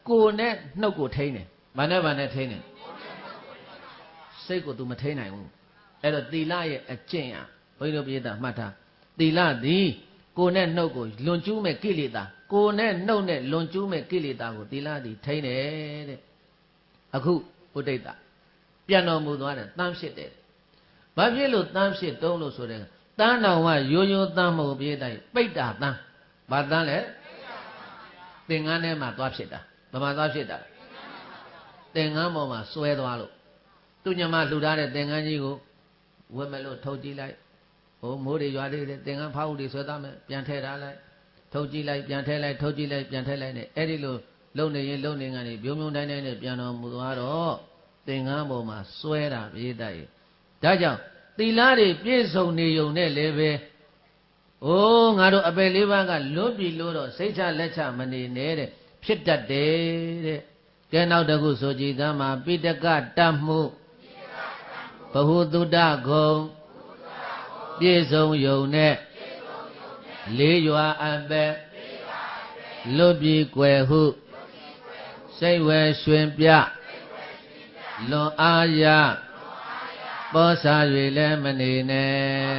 ကိုနဲ့နှုတ်ကိုထိန်းတယ်ဘာနဲ့ထိန်းတယ်စိတ်ကို तू မထိန်းနိုင်ဘူးအဲ့တော့သီလရဲ့အကျင့်อ่ะဘုန်းကြီးတို့ပြည့်တာမှတ်ထားသီလသည်ကိုနဲ့နှုတ်ကိုလွန်ကျူးမဲ့ကိလေသာကိုနဲ့နှုတ်နဲ့လွန်ကျူးမဲ့ကိလေသာကိုသီလသည်ထိန်းတယ်တဲ့အခုဥဒိတပြန်တော်မူသွားတယ်တန်းဖြစ်တယ်ဘာဖြစ်လို့တန်းဖြစ်တုံးလို့ဆိုတဲ့တန်းတော်ကရိုးရိုးတန်းမဟုတ်ပြည့်တိုင်းပိဋ္ဌာတန်းဘာတန်းလဲသင်္ကန်းထဲမှာသွားဖြစ်တာဘာမှသွားဖြစ်တာသင်္ကန်းပေါ်မှာစွဲသွားလို့သူညမလှူထားတဲ့သင်္ကန်းကြီးကိုဝက်မလို့ထုတ်ကြည့်လိုက်ဟိုမိုးတွေရွာသေးတယ်သင်္ကန်းဖောက်တွေဆွဲသားမယ်ပြန်ထည့်ထားလိုက်ထုတ်ကြည့်လိုက်ပြန်ထည့်လိုက်ထုတ်ကြည့်လိုက်ပြန်ထည့်လိုက်နဲ့အဲ့ဒီလိုလုံနေရင်လုံနေကနေပြုံးပြုံးတိုင်းတိုင်းနဲ့ပြန်တော်မူသွားတော့သင်္ကန်းပေါ်မှာစွဲတာပြေးတတ်ရဲ့ဒါကြောင့်သီလတွေပြည့်စုံနေုံနဲ့လည်းပဲအိုးငါတို့အပယ်လေးပါးကလွတ်ပြီလို့တော့စိတ်ချလက်ချမနေနဲ့တဲ့ဖြစ်တတ်တယ်တဲ့ကဲနောက်တစ်ခုဆိုကြည်သားမှာပိဋကတတ်မှုဘဟုတုတ္တဂုံပြည့်စုံယုံနဲ့လေးရွာအပယ်လွတ်ပြီကွယ်ဟုစိတ်ဝဲရွှင်ပြလွန်အားရပေါ်စား၍လည်းမနေနဲ့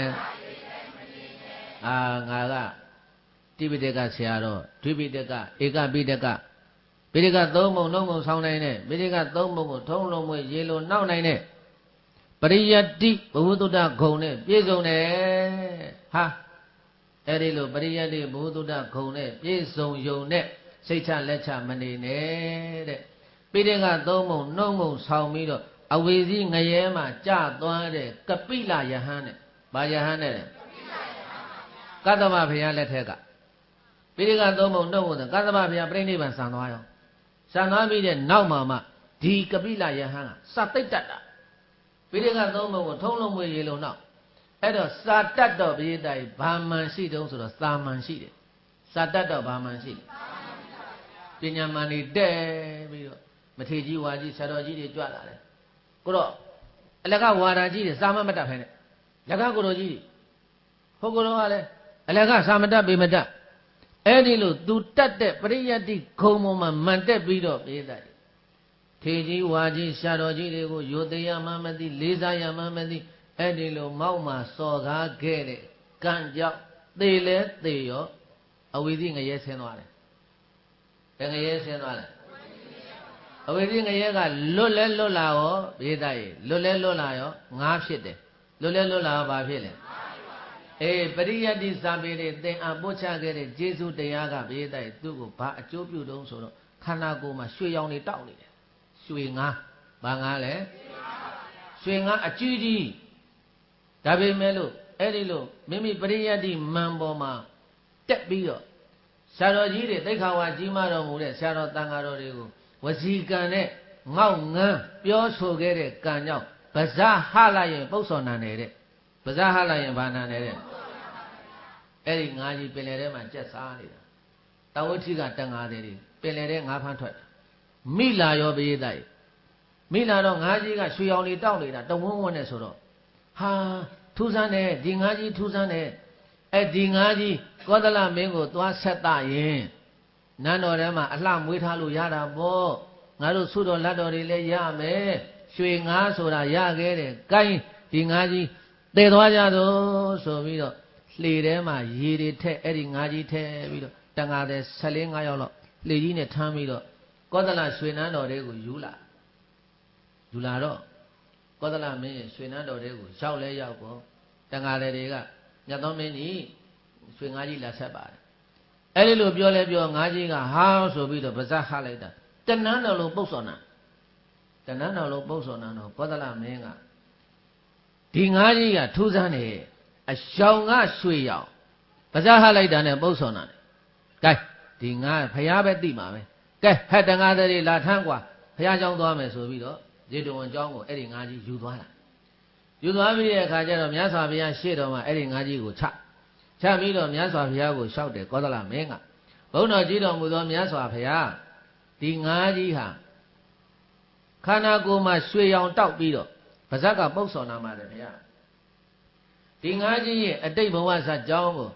ငါကတိပိဋကဆရာတော်ဒွိပိဋကဧကပိဋကပိဋကသုံးပုံလုံးပုံဆောင်းနိုင်တဲ့ပိဋကသုံးပုံကိုထုံးလုံးမွေရေလိုနောက်နိုင်တဲ့ပရိယတ္တိဘဝတုဒ္ဒဂုံနဲ့ပြည့်စုံတယ်ဟာအဲ့ဒီလိုပရိယတ္တိဘဝတုဒ္ဒဂုံနဲ့ပြည့်စုံယုံနဲ့စိတ်ချလက်ချမနေနဲ့တဲ့ပိဋကသုံးပုံနှုံပုံဆောင်းပြီးတော့အဝေစီငရဲမှာကြာသွားတဲ့ကပိလယဟန်နဲ့ဘာယဟန်နဲ့ကတ္တမဘုရားလက်ထက်ကပိဋကသုံးပုံနှုတ်ဖို့ကတ္တမဘုရားပြိဋိဘံဆံသွားရောဆံသွားပြီးတဲ့နောက်မှာဒီကပိလယဟန်ကစတိတ်တတ်တာပိဋကသုံးပုံကိုထုံးလုံးမွေရေလုံးနောက်အဲ့တော့စာတတ်တော့ပိဋကဘာမှန်ရှိတုံးဆိုတော့သာမှန်ရှိတယ်စာတတ်တော့ဘာမှန်ရှိပညာမှန်နေတဲ့ပြီးတော့မထေကြီးဝါကြီးဆရာတော်ကြီးတွေကြွလာတယ်ကိုတော့အလကဝါဒကြီးတွေစာမတတ်ဖ ೇನೆ လကကိုတော်ကြီးဟုတ်ကိုတော်ကလည်းအလကစာမတတ်ပေမတတ်အဲ့ဒီလိုသူတတ်တဲ့ပရိယတ္တိခုံပေါ်မှာမှန်တက်ပြီးတော့ပြေးတတ်တယ်ထေကြီးဝါကြီးဆရာတော်ကြီးတွေကိုယိုသေးရမှမသိလေးစားရမှမသိအဲ့ဒီလိုမောက်မှာစော်ကားခဲ့တဲ့ကံကြောင့်သေလဲသေရောအဝိဇ္ဇငရဲဆင်းသွားတယ်ဘယ်ငရဲဆင်းသွားလဲအဝိဇ္ဇငရဲကလွတ်လဲလွတ်လာရောဘေးသားရေလွတ်လဲလွတ်လာရောငါးဖြစ်တယ်လွတ်လဲလွတ်လာရောဘာဖြစ်လဲအေးပရိယတ္တိစာပေတွေသင်အားပို့ချခဲ့တဲ့ကျေးဇူးတရားကဘေးသားရေသူ့ကိုဘာအကျိုးပြုတုံးဆိုတော့ခန္ဓာကိုယ်မှာရွှေရောင်တွေတောက်နေတယ်ရွှေငါးဘာငါးလဲရွှေငါးအကြီးကြီးဒါပေမဲ့လို့အဲ့ဒီလိုမိမိပရိယတ္တိမန်ပေါ်မှာတက်ပြီးတော့ဆရာတော်ကြီးတွေသိက္ခာဝါကြီးမားတော်မူတဲ့ဆရာတော်တန်ဃာတော်တွေကိုဝစီကံနဲ့ငေါက်ငန်းပြောဆိုခဲ့တဲ့ကံကြောင့်ဗဇဟလိုက်ရင်ပု္ပ္ပစောနန္နေတဲ့ဗဇဟလိုက်ရင်ဘာနန္နေတဲ့အဲ့ဒီငါးကြီးပင်လယ်ထဲမှာကျက်စားနေတာတဝဋ္ဌိကတန်ဃာတွေပင်လယ်ထဲငါးဖမ်းထွက်မိလာရောပရိသတ်မိလာတော့ငါးကြီးကရွှေရောင်လေးတောက်နေတာတဝန်းဝန်းနဲ့ဆိုတော့ဟာထူးဆန်းတယ်ဒီငါးကြီးထူးဆန်းတယ်အဲ့ဒီငါးကြီးကောသလမင်းကိုသွားဆက်တရင်နန်းတော်ထဲမှာအလှမွေးထားလို့ရတာပေါ့ငါတို့ဆုတော်လက်တော်တွေလည်းရမယ်ရွှေငါးဆိုတာရခဲ့တယ်ကိုင်းဒီငါးကြီးတည်သွားကြသောဆိုပြီးတော့လှေထဲမှာရေတွေထက်အဲ့ဒီငါးကြီးထည့်ပြီးတော့တန်ဃာတဲ့14 5ယောက်လောက်လှေကြီးနဲ့ထမ်းပြီးတော့ကောသလရွှေနန်းတော်တွေကိုယူလာတော့ကောသလမင်းရဲ့ရွှေနန်းတော်တွေကိုရောက်လဲရောက်ပေါ့တန်ဃာတွေကမြတ်သောမင်းကြီးရွှေငါးကြီးလာဆက်ပါတယ်အဲ့ဒီလိုပြောလဲပြောငါးကြီးကဟာဆိုပြီးတော့ဗဇက်ဟလိုက်တာတဏန်းတော်လုံးပု္ပ္ပစောနန္တဏန်းတော်လုံးပု္ပ္ပစောနန္တော့ကောသလမင်းကဒီငါးကြီးကထူးဆန်းတယ်အရှောင်ကရွှေရောင်ဗဇက်ဟလိုက်တာနဲ့ပု္ပ္ပစောနန္ကဲဒီငါးဖရားပဲသိမှာပဲကဲဟဲ့တန်ဃာတွေလာထမ်းกว่าဖရားเจ้าသွားမယ်ဆိုပြီးတော့ဇေတဝန်เจ้าကိုအဲ့ဒီငါးကြီးယူသွားတာယူသွားပြီးတဲ့အခါကျတော့မြတ်စွာဘုရားရှေ့တော်မှာအဲ့ဒီငါးကြီးကိုချပြီးတော့မြတ်စွာဘုရားကိုလျှောက်တယ်ကောသလမင်းကဘုန်းတော်ကြီးတော်မူသောမြတ်စွာဘုရားဒီငါးကြီးဟာခန္ဓာကိုယ်မှာရွှေရောင်တောက်ပြီးတော့ဗဇက်ကပု္ပ္ပစောနာမှာတယ်ဘုရားဒီငါးကြီးရဲ့အတိတ်ဘဝဇတ်ကြောင်းကို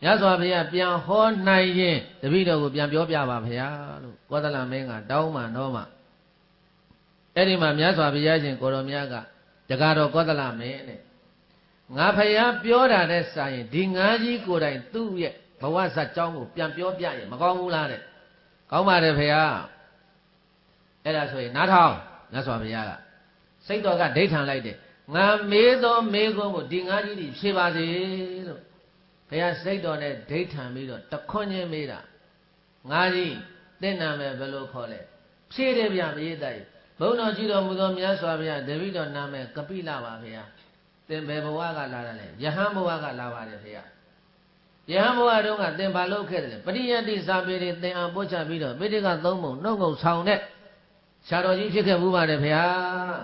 nhớ xóa bây giờ biang hôn này gì để biết đâu biang biểu bia bà phải có ta làm mấy ngà đâu mà nó mà cái đi mà nhớ xóa bây giờ chỉ có đồ nhớ cả chắc cả đồ có ta làm mấy này ngà phải biểu ra đấy sai đi ngà gì của đây tu vậy bảoว่าสัจเจ้าကိုပြန်ပြောပြရင်မကောင်းဘူးလားတဲ့ကောင်းပါတယ်ဖေဟာအဲ့ဒါဆိုရင်နားထောင်မြတ်စွာဘုရားကစိတ်တော်ကဒိဋ္ဌံလိုက်တယ်ငါမေးသောမေးခွန်းကိုဒီငါးကြီးဖြေပါစေလို့ဘုရားစိတ်တော်နဲ့ဒိဋ္ဌံပြီးတော့တခွန်းချင်းမေးတာငါးကြီးသင်နာမယ်ဘယ်လိုခေါ်လဲဖြေတယ်ဗျာမရေးတတ်ဘုန်းတော်ရှိတော်မူသောမြတ်စွာဘုရားတပည့်တော်နာမယ်ကပိလပါဘုရားသင်ဘယ်ဘဝကလာတယ်လဲယဟန်ဘဝကလာပါတယ်ဘုရားယဟန်ဘဝတုန်းကသင်ဘာလုပ်ခဲ့တယ်လဲပရိယတ္တိစာပေတွေသင်အောင်ပို့ချပြီးတော့ပိဋကသုံးပုံနှုတ်ငုံဆောင်တဲ့ရှားတော်ကြီးဖြစ်ခဲ့မှုပါတယ်ဘုရား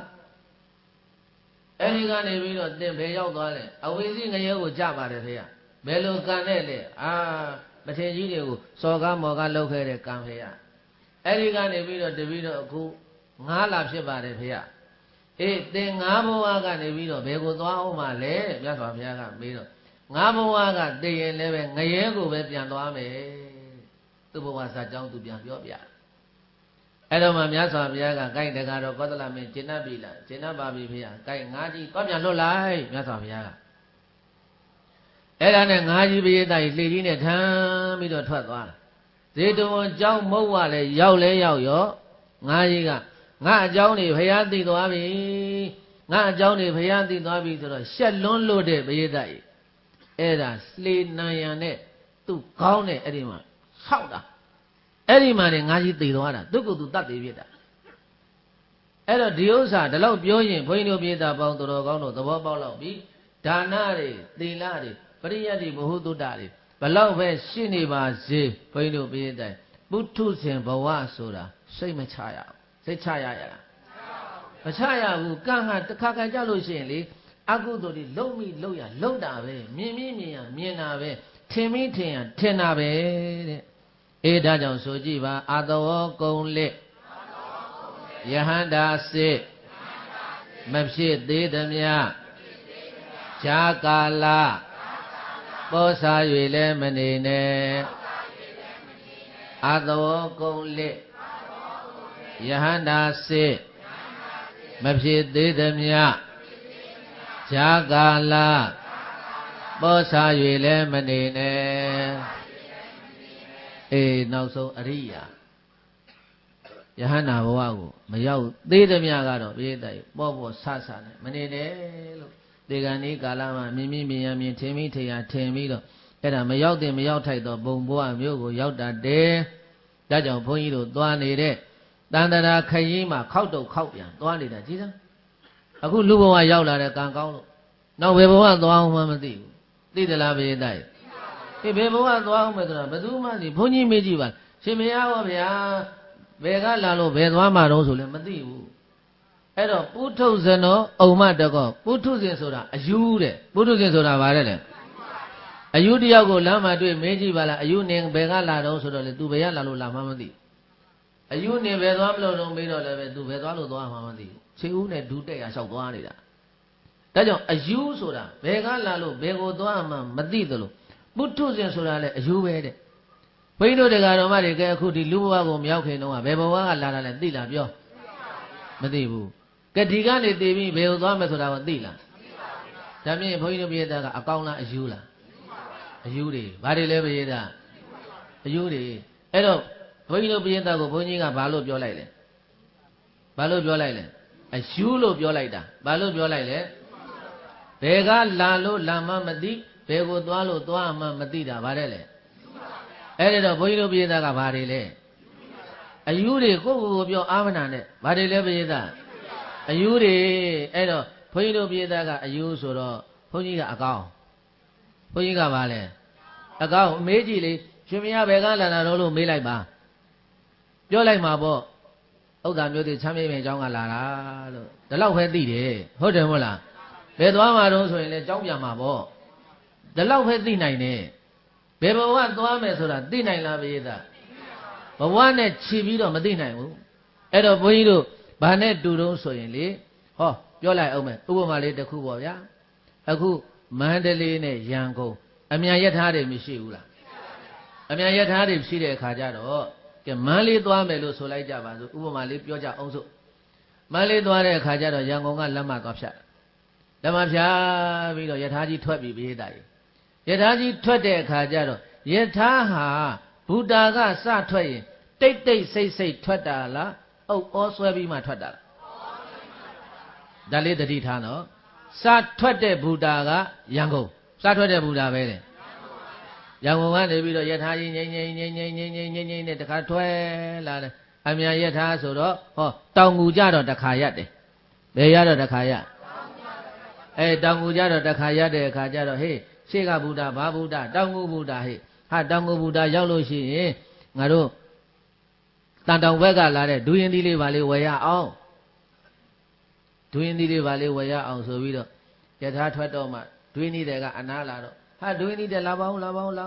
အဲဒီကနေပြီးတော့သင်ဘယ်ရောက်သွားလဲအဝိဇ္ဇငရဲကိုကြပါတယ်ဘုရားဘယ်လိုကံနဲ့လဲမထေရကြီးတွေကိုစော်ကားမော်ကားလုပ်ခဲ့တဲ့ကံဘုရားအဲဒီကနေပြီးတော့တပည့်တော်အခု9လဖြစ်ပါတယ်ဘုရားအေးသင်9ဘဝကနေပြီးတော့ဘယ်ကိုသွားအောင်မလဲမြတ်စွာဘုရားကမေးတော့9ဘဝကသိရင်လည်းပဲငရဲကိုပဲပြန်သွားမယ်သူ့ဘဝစာကြောင်းသူပြန်ပြောပြအဲ့တော့မှမြတ်စွာဘုရားကကိုင်တကားတော့ကောသလမင်းကျင့်납ပြီလားကျင့်납ပါပြီဖေ။ကိုင်ငါးကြီးတော့ပြန်လွတ်လိုက်မြတ်စွာဘုရားကအဲ့ဒါနဲ့ငါးကြီးပရိသတ်ကြီးလှေကြီးနဲ့ထမ်းပြီးတော့ထွက်သွားတာဇေတဝန်เจ้าမုတ်ဝလည်းရောက်လဲရောက်ရောငါးကြီးကငါအเจ้าနေဘုရားသိသွားပြီငါအเจ้าနေဘုရားသိသွားပြီဆိုတော့ရှက်လွန်းလို့တဲ့ပရိသတ်ကြီးအဲ့ဒါလှေနံရံနဲ့သူ့ခေါင်းနဲ့အဲ့ဒီမှာဆောက်တာအဲ့ဒီမှာနေငါးကြီးသိသွားတာသူ့ကိုယ်သူတတ်သေးဖြစ်တာအဲ့တော့ဒီဥစ္စာဒီလောက်ပြောရင်ဘုန်းကြီးတို့ပြေတာပေါင်းတော်ကောင်းတို့သဘောပေါက်လောက်ပြီဒါနတွေသီလတွေပရိယတ်တွေဘ ഹു တုတ္တတွေဘလောက်ပဲရှိနေပါစေဘုန်းကြီးတို့ပြေတဲ့ပုထုဇဉ်ဘဝဆိုတာစိတ်မချရဘူးစိတ်ချရရလားမချရဘူးကံဟာတစ်ခါခါကြောက်လို့ရှိရင်လေအကုသိုလ်တွေလုံးမိလုံးရလုံးတာပဲမြင်မြင်မြင်တာပဲထင်မိထင်ရထင်တာပဲတဲ့အေးဒါကြောင့်ဆိုကြည့်ပါအာသဝကုံလက်ယဟန္တာစေမဖြစ်သေးသမျှဈာကာလပေါ်စား၍လည်းမနေနဲ့အာသဝကုံလက်ယဟန္တာစေမဖြစ်သေးသမျှဈာကာလပေါ်စား၍လည်းမနေနဲ့အေးနောက်ဆုံးအရိယာယဟန္တာဘဝကိုမရောက်သေးသမျှကတော့ပြိတ္တပေါ့ပေါ့ဆဆနဲ့မနေနဲ့လို့ဒီကနေ့ကာလမှာမြင်မြင်ထင်မိထရာထင်ပြီးတော့အဲ့ဒါမရောက်တဲ့မရောက်ထိုက်တော့ဘုံဘဝမျိုးကိုရောက်တတ်တယ်ဒါကြောင့်ဘုန်းကြီးတို့သွားနေတဲ့တန်တရာခရီးမှာခောက်တုတ်ခောက်ပြန်သွားနေတာကြည်စမ်းအခုလူဘဝရောက်လာတဲ့ကံကောင်းလို့နောက်ဘယ်ဘဝသွားအောင်မှမသိဘူးသိသလားပြိတ္တဒီဘယ်ဘဝသွားအောင်မယ်ဆိုတာဘယ်သူမှသိဘုန်းကြီးမေးကြည့်ပါရှင်မရပါဗျာဘယ်ကလာလို့ဘယ်သွားမှာတော့ဆိုလည်းမသိဘူးအဲ့တော့ပုထုဇနောအုံမတကောပုထုဇဉ်ဆိုတာအယူတဲ့ပုထုဇဉ်ဆိုတာဘာလဲလဲအယူတယောက်ကိုလမ်းမှာတွေ့မေးကြည့်ပါလားအယူနေဘယ်ကလာတော့ဆိုတော့လေ तू ဘယ်ကလာလို့လာမှမသိအယူနေဘယ်သွားမလို့တော့မေးတော့လည်းပဲ तू ဘယ်သွားလို့သွားမှမသိဘူးခြေဦးနဲ့ဒူးတက်ရလျှောက်သွားနေတာဒါကြောင့်အယူဆိုတာဘယ်ကလာလို့ဘယ်ကိုသွားမှမသိသလိုပုထုဇဉ်ဆိုတာလည်းအယူပဲတဲ့ဘုန်းကြီးတို့တရားတော်မတွေကအခုဒီလူဘဝကိုမရောက်ခင်တော့ဘယ်ဘဝကလာတာလဲသိလားပြောမသိဘူးကတိကနေတည်ပြီးဘယ်ကိုသွားမယ်ဆိုတာကိုသိလားဒါဖြင့်ဘုန်းကြီးတို့ပြည်သားကအကောင်းလားအယူလားအယူတွေဘာတွေလဲပြည်သားအယူတွေအဲ့တော့ဘုန်းကြီးတို့ပြည်သားကိုဘုန်းကြီးကဘာလို့ပြောလိုက်လဲဘာလို့ပြောလိုက်လဲအယူလို့ပြောလိုက်တာဘာလို့ပြောလိုက်လဲဘယ်ကလာလို့လာမှမသိဘယ်ကိုသွားလို့သွားမှမသိတာဗါတဲ့လေအဲ့ဒါတော့ဘုန်းကြီးတို့ပြည်သားကဘာတွေလဲအယူတွေကိုကိုပြောအာမနာနဲ့ဘာတွေလဲပြည်သားအယူတွေအဲ့တော့ဘုန်းကြီးတို့ပြည်သားကအယူဆိုတော့ဘုန်းကြီးကအကောင်းဘုန်းကြီးကဘာလဲအကောင်းမေးကြည့်လေရှင်မရဘယ်ကလာတာတော့လို့မေးလိုက်ပါပြောလိုက်မှာပေါ့ဥဒ္ဒါမျိုးတွေချမ်းမြေမြေအကြောင်းကလာတာလို့ဒါတော့ပဲသိတယ်ဟုတ်တယ်မဟုတ်လားဘယ်သွားမှာတော့ဆိုရင်လည်းကြောင်းပြန်မှာပေါ့ဒါတော့ပဲသိနိုင်တယ်ဘယ်ဘဝသွားမယ်ဆိုတာသိနိုင်လားပြည်သားဘဝနဲ့ခြီးပြီးတော့မသိနိုင်ဘူးအဲ့တော့ဘုန်းကြီးတို့ဘာနဲ့တူတုံးဆိုရင်လေဟောပြောလိုက်အောင်မယ်ဥပမာလေးတစ်ခုပေါ့ဗျာအခုမန္တလေးနဲ့ရန်ကုန်အမြန်ယထာတွေမရှိဘူးလားအမြန်ယထာတွေရှိတဲ့အခါကျတော့ကဲမန်းလေးသွားမယ်လို့ဆိုလိုက်ကြပါစို့ဥပမာလေးပြောကြအောင်စို့မန်းလေးသွားတဲ့အခါကျတော့ရန်ကုန်ကလက်မသွားဖြတ်လက်မဖြတ်ပြီးတော့ယထာကြီးထွက်ပြီးပြေးတာယထာကြီးထွက်တဲ့အခါကျတော့ယထာဟာဘုဒ္ဓကစထွက်ရင်တိတ်တိတ်ဆိတ်ဆိတ်ထွက်တာလားအုပ်ဩဆွဲပြီးမှထွက်တာလားဒါလေးတတိထားနော်စထွက်တဲ့ဘုဒ္ဓကရန်ကုန်စထွက်တဲ့ဘုရားပဲလေရန်ကုန်ကနေပြီးတော့ယထာကြီးငိမ့်နဲ့တခါထွက်လာတယ်အမြန်ယထာဆိုတော့ဟောတောင်ငူကြတော့တခါရက်တယ်ဘယ်ရတော့တခါရက်တောင်ငူကြတော့တခါရက်တဲ့အခါကျတော့ဟေးရှေ့ကဘုရားဘာဘုရားတောင်ငူဘုရားဟေးဟာတောင်ငူဘုရားရောက်လို့ရှိရင်ငါတို့တန်တောင်ဘက်ကလာတဲ့ဒူရင်သီးလေးပါလေးဝယ်ရအောင်ဒူရင်သီးလေးပါလေးဝယ်ရအောင်ဆိုပြီးတော့ယထာထွက်တော့မှဒွေးနေတဲ့ကအနားလာတော့ဟာဒွေးနေတဲ့လာပါဦး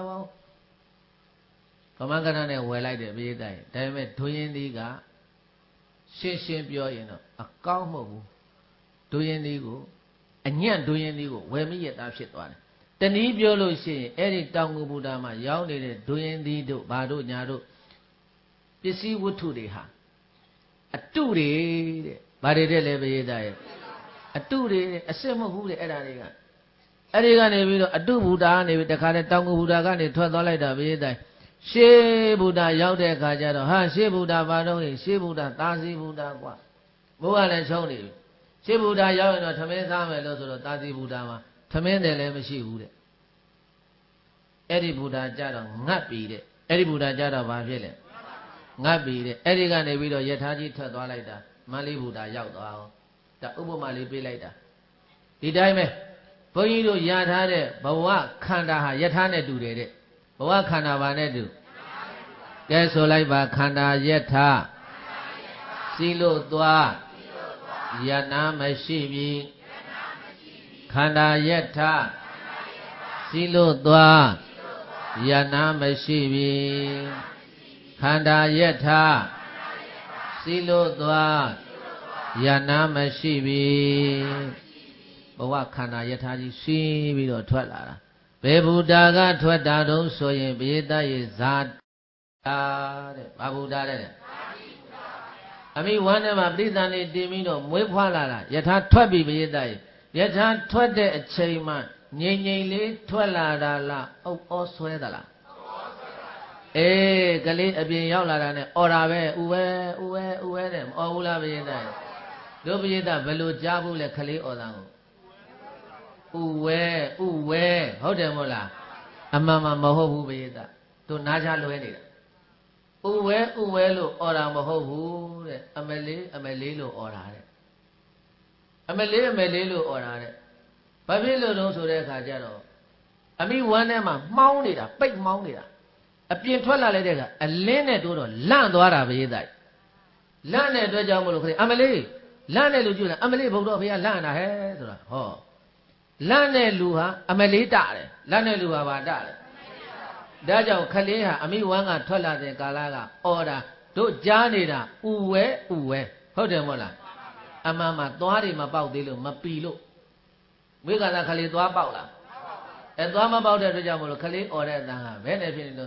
ကမန်းကရနဲ့ဝယ်လိုက်တယ်ပြေးတိုင်းဒါပေမဲ့ဒွေးရင်ဒီကရှင်းပြောရင်တော့အကောင်းမဟုတ်ဘူးဒွေးရင်ဒီကိုအညံ့ဒွေးရင်ဒီကိုဝယ်မိရတာဖြစ်သွားတယ်တနည်းပြောလို့ရှိရင်အဲ့ဒီတောင်ငူဘုရားမှာရောင်းနေတဲ့ဒွေးရင်ဒီတို့ဘာတို့ညာတို့ပစ္စည်းဝတ္ထုတွေဟာအတုတွေတဲ့ဘာတွေတဲ့လဲပြေးတိုင်းအတုတွေအစစ်မဟုတ်ဘူးတဲ့အဲ့ဒါတွေကအဲ့ဒီကနေပြီးတော့အတုဘုရားကနေပြီးတခါတည်းတောင်ငူဘုရားကနေထွက်သွားလိုက်တာဘေးတိုင်းရှေးဘုရားရောက်တဲ့အခါကျတော့ဟာရှေးဘုရားဘာတော့ရှေးဘုရားသာစီဘုရားกว่าဘိုးကလည်းချုံနေပြီရှေးဘုရားရောက်ရင်တော့ထမင်းစားမယ်လို့ဆိုတော့သာစီဘုရားမှာထမင်းတယ်လည်းမရှိဘူးတဲ့အဲ့ဒီဘုရားကြတော့ငတ်ပြီတဲ့အဲ့ဒီဘုရားကြတော့ဘာဖြစ်လဲငတ်ပြီတဲ့အဲ့ဒီကနေပြီးတော့ယထာကြီးထွက်သွားလိုက်တာမန္လိဘုရားရောက်သွားအောင်ဒါဥပမာလေးပေးလိုက်တာဒီတိုင်းပဲဘုန်းကြီးတို့ရထားတဲ့ဘဝခန္ဓာဟာယထာနဲ့တူတယ်တဲ့ဘဝခန္ဓာဘာနဲ့တူကဲဆိုလိုက်ပါခန္ဓာယထာစီလို့သွားယနာမရှိပြီခန္ဓာယထာစီလို့သွားယနာမရှိပြီခန္ဓာယထာစီလို့သွားယနာမရှိပြီဘဝခန္ဓာယထာကြီးရှင်းပြီးတော့ထွက်လာတာဘယ်ဘုရားကထွက်တာတုံးဆိုရင်ဘေးသားရဲ့ဇာတာတဲ့ဘာဘုရားတဲ့အမိဝမ်းထဲမှာပြိဿန်လေးတင်ပြီးတော့မွေးဖွားလာတာယထာထွက်ပြီဘေးသားရဲ့ယထာထွက်တဲ့အချိန်မှငြိမ်ငြိမ်လေးထွက်လာတာလားအုပ်ဩဆွဲသလားကလေးအပြင်ရောက်လာတာနဲ့အော်တာပဲဥဝဲတဲ့မအော်ဘူးလားဘေးသားတို့ဘေးသားဘယ်လိုကြားဘူးလဲခလေးအော်တာကိုဥဝဲဟုတ်တယ်မို့လားအမှန်မှမဟုတ်ဘူးဘေးသားတို့နားချလွဲနေတာဥဝဲလို့အော်တာမဟုတ်ဘူးတဲ့အမလေးလို့အော်တာတဲ့အမလေးလို့အော်တာတဲ့ဘာဖြစ်လို့တုံးဆိုတဲ့အခါကျတော့အမိဝမ်းထဲမှာမှောင်းနေတာပိတ်မှောင်းနေတာအပြင်ထွက်လာလိုက်တဲ့အခါအလင်းနဲ့တိုးတော့လန့်သွားတာဘေးသားလန့်တဲ့အတွက်ကြောင့်မလို့ခရီးအမလေးလန့်တဲ့လူကြည့်လားအမလေးဘုရားဖေကလန့်တာဟဲ့ဆိုတာဟောလန့်တဲ့လူဟာအမလေးတတယ်လန့်တဲ့လူဟာဘာတတယ်ဒါကြောင့်ခလေးဟာအမိဝမ်းကထွက်လာတဲ့ကာလကအော်တာတို့ကြားနေတာဥဝဲဟုတ်တယ်မို့လားအမှန်မှသွားတွေမပေါက်သေးလို့မပီလို့ဝိကသာခလေးသွားပေါက်လားသွားမပေါက်တဲ့အတွက်ကြောင့်မလို့ခလေးအော်တဲ့အတန်ဟာဘယ်နဲ့ဖြစ်နေလို့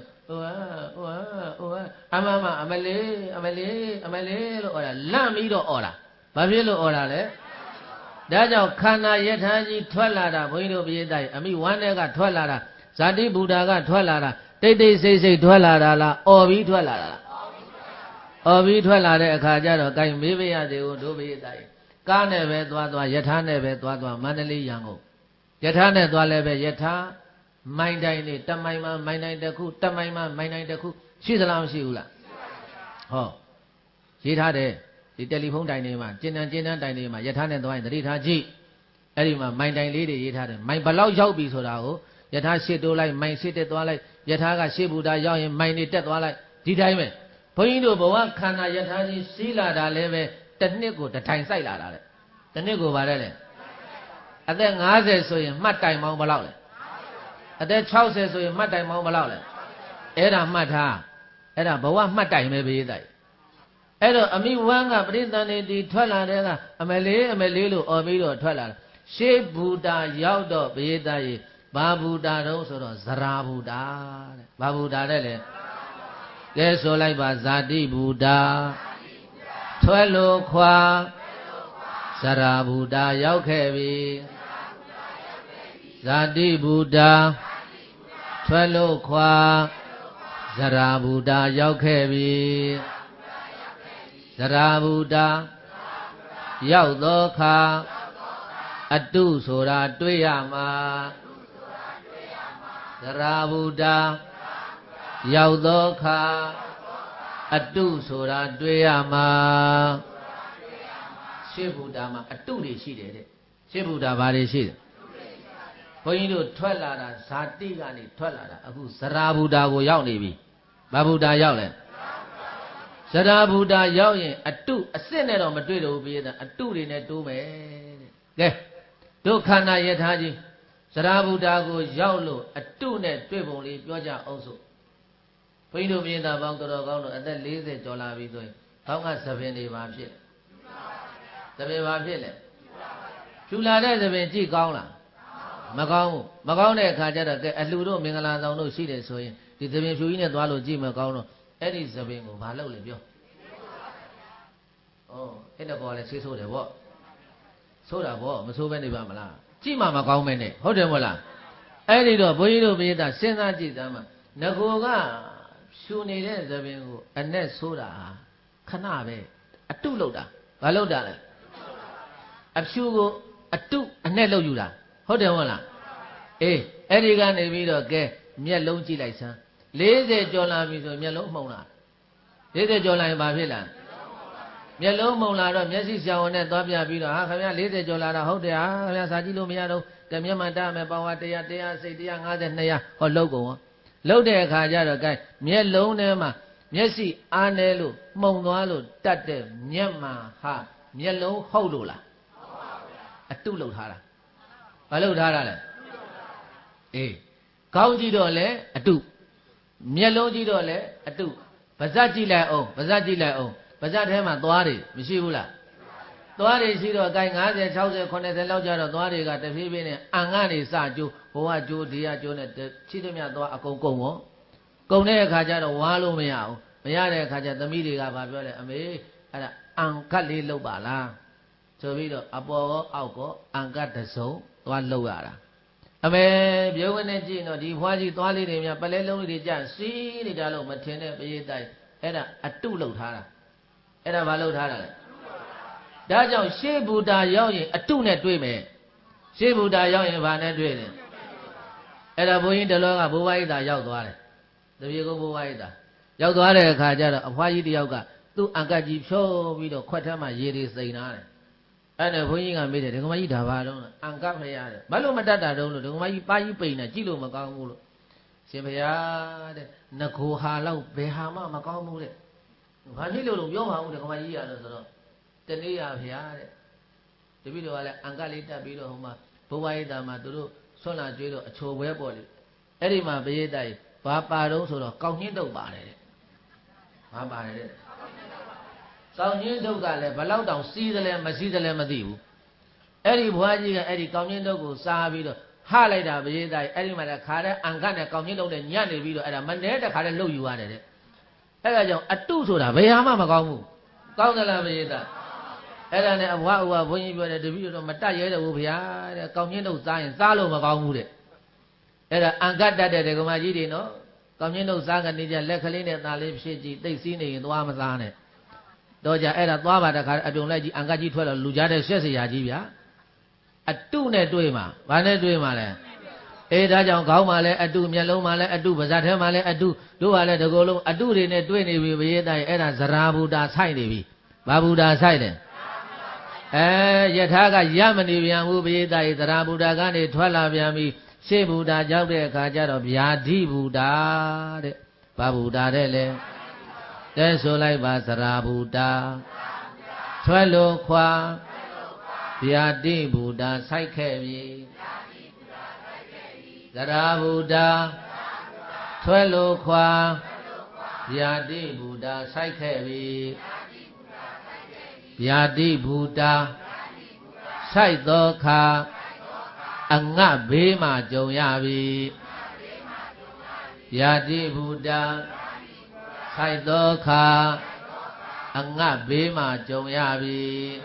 အမှန်မှအမလေးလို့အော်တာလန့်ပြီးတော့အော်တာဘာဖြစ်လို့အော်တာလဲဒါကြောင့်ခန္ဓာယထာကြီးထွက်လာတာဘုန်းကြီးတို့ပြေးတိုင်းအမိဝမ်းထဲကထွက်လာတာဇာတိဘုရားကထွက်လာတာတိတ်တိတ်ဆိတ်ဆိတ်ထွက်လာတာလားအော်ပြီးထွက်လာတာလားအော်ပြီးထွက်လာတဲ့အခါကျတော့ gain မေးပေးရသေးဘူးတို့ပြေးတိုင်းကားနဲ့ပဲသွားယထာနဲ့ပဲသွားမန္တလေးရန်ကုန်ယထာနဲ့သွားလဲပဲယထာမိုင်းတိုင်းနေတမိုင်းမှမိုင်းတိုင်းတစ်ခုတမိုင်းမှမိုင်းတိုင်းတစ်ခုရှိသလားမရှိဘူးလားဟောရေးထားတယ်ဒီတယ်လီဖုန်းတိုင်တွေမှာကျဉ်းတန်းတိုင်တွေမှာယထာနဲ့သွားရင်သတိထားကြည့်အဲ့ဒီမှာမိုင်းတိုင်လေးတွေရေးထားတယ်မိုင်းဘလောက်ရောက်ပြီဆိုတာကိုယထာရှေ့တိုးလိုက်မိုင်းရှေ့တက်သွားလိုက်ယထာကရှေ့ဘုရားရောက်ရင်မိုင်းတွေတက်သွားလိုက်ဒီတိုင်းပဲဘုန်းကြီးတို့ဘဝခန္ဓာယထာကြီးစီးလာတာလည်းပဲတစ်နှစ်ကိုတစ်ထိုင်စိုက်လာတာလေတစ်နှစ်ကိုပါတယ်လေအသက်50ဆိုရင်မှတ်တိုင်ပေါင်းဘယ်လောက်လဲအသက်60ဆိုရင်မှတ်တိုင်ပေါင်းဘယ်လောက်လဲအဲ့ဒါမှတ်ထားအဲ့ဒါဘဝမှတ်တိုင်ပဲဘေးတိုက်အဲ့တော့အမိဝမ်းကပရိသန္တိတီထွက်လာတဲ့ကအမလေးလို့អော်ပြီးတော့ထွက်လာတာရှေးဘူတာရောက်တော့ဘေးတိုက်ဘာဗုဒ္ဓတော့ဆိုတော့ဇရာဗုဒ္ဓတဲ့ဘာဗုဒ္ဓတဲ့လေကဲဆိုလိုက်ပါဇာတိဗုဒ္ဓထွဲလို့ခွာဇရာဗုဒ္ဓရောက်ခဲ့ပြီဇာတိဗုဒ္ဓထွဲလို့ခွာဇရာဗုဒ္ဓရောက်ခဲ့ပြီဇရာဗုဒ္ဓရောက်သောအခါအတုဆိုတာတွေ့ရမှာဇရာဗုဒ္ဓရောက်သောအခါအတုဆိုတာတွေ့ရမှာရှေးဗုဒ္ဓမှာအတုတွေရှိတယ်တဲ့ရှေးဗုဒ္ဓဘာတွေရှိတယ်ဘုန်းကြီးတို့ထွက်လာတာဇာတိကနေထွက်လာတာအခုဇရာဗုဒ္ဓကိုရောက်နေပြီဘာဗုဒ္ဓရောက်လဲဇရာဗုဒ္ဓရောက်ရင်အတုအစစ်နဲ့တော့မတွေ့တော့ဘူးပြည့်တဲ့အတုတွေနဲ့တိုးမယ်တဲ့ကဲဒုက္ခနာယထာကြီးဇရာဗုဒ္ဓကိုရောက်လို့အတုနဲ့တွေ့ပုံလေးပြောကြအောင်စို့ဘုန်းကြီးတို့မြေသားပေါင်းတော်ကောင်းတို့အသက်40ကျော်လာပြီဆိုရင်ဘောင်းကသပင်တွေပါဖြစ်သပင်ပါဖြစ်လေဖြူလာတဲ့သပင်ကြည့်ကောင်းလားမကောင်းဘူးမကောင်းတဲ့အခါကျတော့ကဲအလှတို့မင်္ဂလာဆောင်တို့ရှိတယ်ဆိုရင်ဒီသပင်ဖြူကြီးနဲ့သွားလို့ကြည့်မကောင်းတော့အဲ့ဒီသပင်ကိုမလုပ်လေပြောဩအဲ့တော့လဲဆေးဆိုးတယ်ဗောဆိုးတာဗောမဆိုးပဲနေပါမလားကြည့်မှမကောင်းမဲနဲ့ဟုတ်တယ်မို့လားအဲ့ဒီတော့ဘုန်းကြီးတို့ပိဋကစဉ်းစားကြည့်သားမှာငကိုကဖြူနေတဲ့သပင်ကိုအနဲ့ဆိုးတာခဏပဲအတုလောက်တာဘာလောက်တာလဲအဖြူကိုအတုအနဲ့လောက်ယူတာဟုတ်တယ်မို့လားအေးအဲ့ဒီကနေပြီးတော့ကဲမျက်လုံးကြည့်လိုက်စမ်း40ကျော်လာပြီဆိုမျက်လုံးမှုံလာ40ကျော်လာရင်ဘာဖြစ်လာမျက်လုံးမှုံလာတော့မျက်စိဆရာဝန်နဲ့သွားပြပြီးတော့ဟာခင်ဗျာ40ကျော်လာတာဟုတ်တယ်ဟာခင်ဗျာစာကြည့်လို့မရတော့ကဲမျက်မှန်တမယ်ပေါင်ဝ100စိတ်150 200ဟောလောက်ကုန်ဟောလောက်တဲ့အခါကျတော့ကဲမျက်လုံးထဲမှာမျက်စိအားနေလို့မှုံသွားလို့တတ်တဲ့မျက်မှန်ဟာမျက်လုံးဟုတ်လို့လားအတုလောက်ထားတာဘာလောက်ထားတာလဲအေးခေါင်းကြည့်တော့လေအတုမျက်လုံးကြည့်တော့လေအတုပါးစပ်ကြည့်လိုက်အောင်ပါးစပ်ကြည့်လိုက်အောင်ပါးစပ်ထဲမှာသွားတွေမရှိဘူးလားသွားတွေရှိတော့အကိုင်း50 60 80လောက်ကြတော့သွားတွေကတဖြည်းဖြည်းနဲ့အံကနေစကျိုးဘဝကျိုးဒီရကျိုးနဲ့ချိသမျှသွားအကုန်ကုန်ရောကုန်တဲ့အခါကျတော့ဝါလို့မရဘူးမရတဲ့အခါကျသမီးတွေကဘာပြောလဲအမေအဲ့ဒါအံကတ်လေးလုပ်ပါလားဆိုပြီးတော့အပေါ်ကောအောက်ကောအံကတ်တစ်စုံသွားလုပ်ရတာအမေပြုံးဝင်နေကြည့်တော့ဒီဖွားကြီးသွားလေးတွေများပလဲလုံးလေးတွေကြစီးနေကြလို့မထင်တဲ့ပရိသတ်အဲ့ဒါအတုလုပ်ထားတာအဲ့ဒါဘာလုပ်ထားတာလဲဒါကြောင့်ရှေးဗုဒ္ဓရောက်ရင်အတုနဲ့တွေ့မယ်ရှေးဗုဒ္ဓရောက်ရင်ဘာနဲ့တွေ့လဲအဲ့ဒါဘုန်းကြီးတလောကဘိုးဘွားကြီးသာရောက်သွားတယ်တပြေကိုဘိုးဘွားကြီးသာရောက်သွားတဲ့အခါကျတော့အဖွားကြီးတယောက်ကသူ့အံကတ်ကြီးဖြိုးပြီးတော့ခွက်ထဲမှာရေတွေစိန်ထားတယ်အဲ့ဒါဘုန်းကြီးကမေးတယ်ဒကမကြီးဒါဘာတော့အံကတ်ဖရားတဲ့ဘာလို့မတတ်တာတုံးလို့ဒကမကြီးပါကြီးပိန်နေကြည့်လို့မကောင်းဘူးလို့ရှင်ဖရားတဲ့ငကိုဟာလောက်ဘယ်ဟာမှမကောင်းဘူးတဲ့ဘာဖြစ်လို့ပြောပါဦးဒကမကြီးရလို့ဆိုတော့တနေ့ရဖရားတဲ့တပည့်တော်ကလည်းအံကတ်လေးတက်ပြီးတော့ဟိုမှာဘိုးဘွားကြီးသားမှာသူတို့ဆွမ်းလာကျွေးတော့အချိုပွဲပေါ်လေအဲ့ဒီမှာပရိသတ်ဘာပါတော့ဆိုတော့ကောင်းညင်းတုတ်ပါတယ်တဲ့ဘာပါတယ်တဲ့ကောင်းညင်းတုတ်ကလည်းဘလောက်တောင်စီးသလဲမစီးသလဲမသိဘူးအဲ့ဒီဘွားကြီးကအဲ့ဒီကောင်းညင်းတုတ်ကိုစားပြီးတော့ဟလိုက်တာပရိသတ်အဲ့ဒီမှာခါတဲ့အံကတ်နဲ့ကောင်းညင်းတုတ်နဲ့ညံ့နေပြီးတော့အဲ့ဒါမနဲတခါနဲ့လှုပ်ယူရတယ်တဲ့အဲ့ဒါကြောင့်အတုဆိုတာဘယ်ဟာမှမကောင်းဘူးကောင်းသလားပရိသတ်အဲ့ဒါနဲ့အဘွားဥဘုန်းကြီးပြောတယ်တပည့်တော်မတတ်ရဲတော့ဘူးဗျာတဲ့ကောင်းညင်းတုတ်စားရင်စားလို့မကောင်းဘူးတဲ့အဲ့ဒါအံကတ်တတ်တဲ့ဒကမကြီးတွေနော်ကောင်းညင်းတုတ်စားကနေကြလက်ကလေးနဲ့သားလေးဖြစ်ကြည့်တိတ်စီးနေရင်သွားမစားနဲ့တော့ကြအဲ့ဒါသွားပါတခါအပြုံလိုက်ကြီးအံကတ်ကြီးထွက်တော့လူကြားတဲ့ရှက်စရာကြီးဗျာအတုနဲ့တွေ့မှာဘာနဲ့တွေ့မှာလဲအေးဒါကြောင့်ခေါင်းမှာလည်းအတုမျက်လုံးမှာလည်းအတုပါးစပ်ထဲမှာလည်းအတုတို့ကလည်းတကောလုံးအတုတွေနဲ့တွေ့နေပြီဘယေတိုင်အဲ့ဒါဇရာဗုဒ္ဓဆိုင်နေပြီဘာဗုဒ္ဓဆိုင်တယ်ယထာကရမနေပြန်ဘူးဘယေတိုင်ဇရာဗုဒ္ဓကနေထွက်လာပြန်ပြီရှေးဗုဒ္ဓရောက်တဲ့အခါကျတော့ဗျာဓိဗုဒ္ဓတဲ့ဘာဗုဒ္ဓတဲ့လဲတဲဆိုလိုက်ပါဇရာဗုဒ္ဓထွက်လို့ခွာဗျာတိဗုဒ္ဓဆိုင်ခဲ့ပြီဇရာဗုဒ္ဓထွက်လို့ခွာဗျာတိဗုဒ္ဓဆိုင်ခဲ့ပြီဗျာတိဗုဒ္ဓဆိုင်သောခါအ ngã bế mà chồng ya vi ya di Buddha khai tố kha ngã bế mà chồng ya vi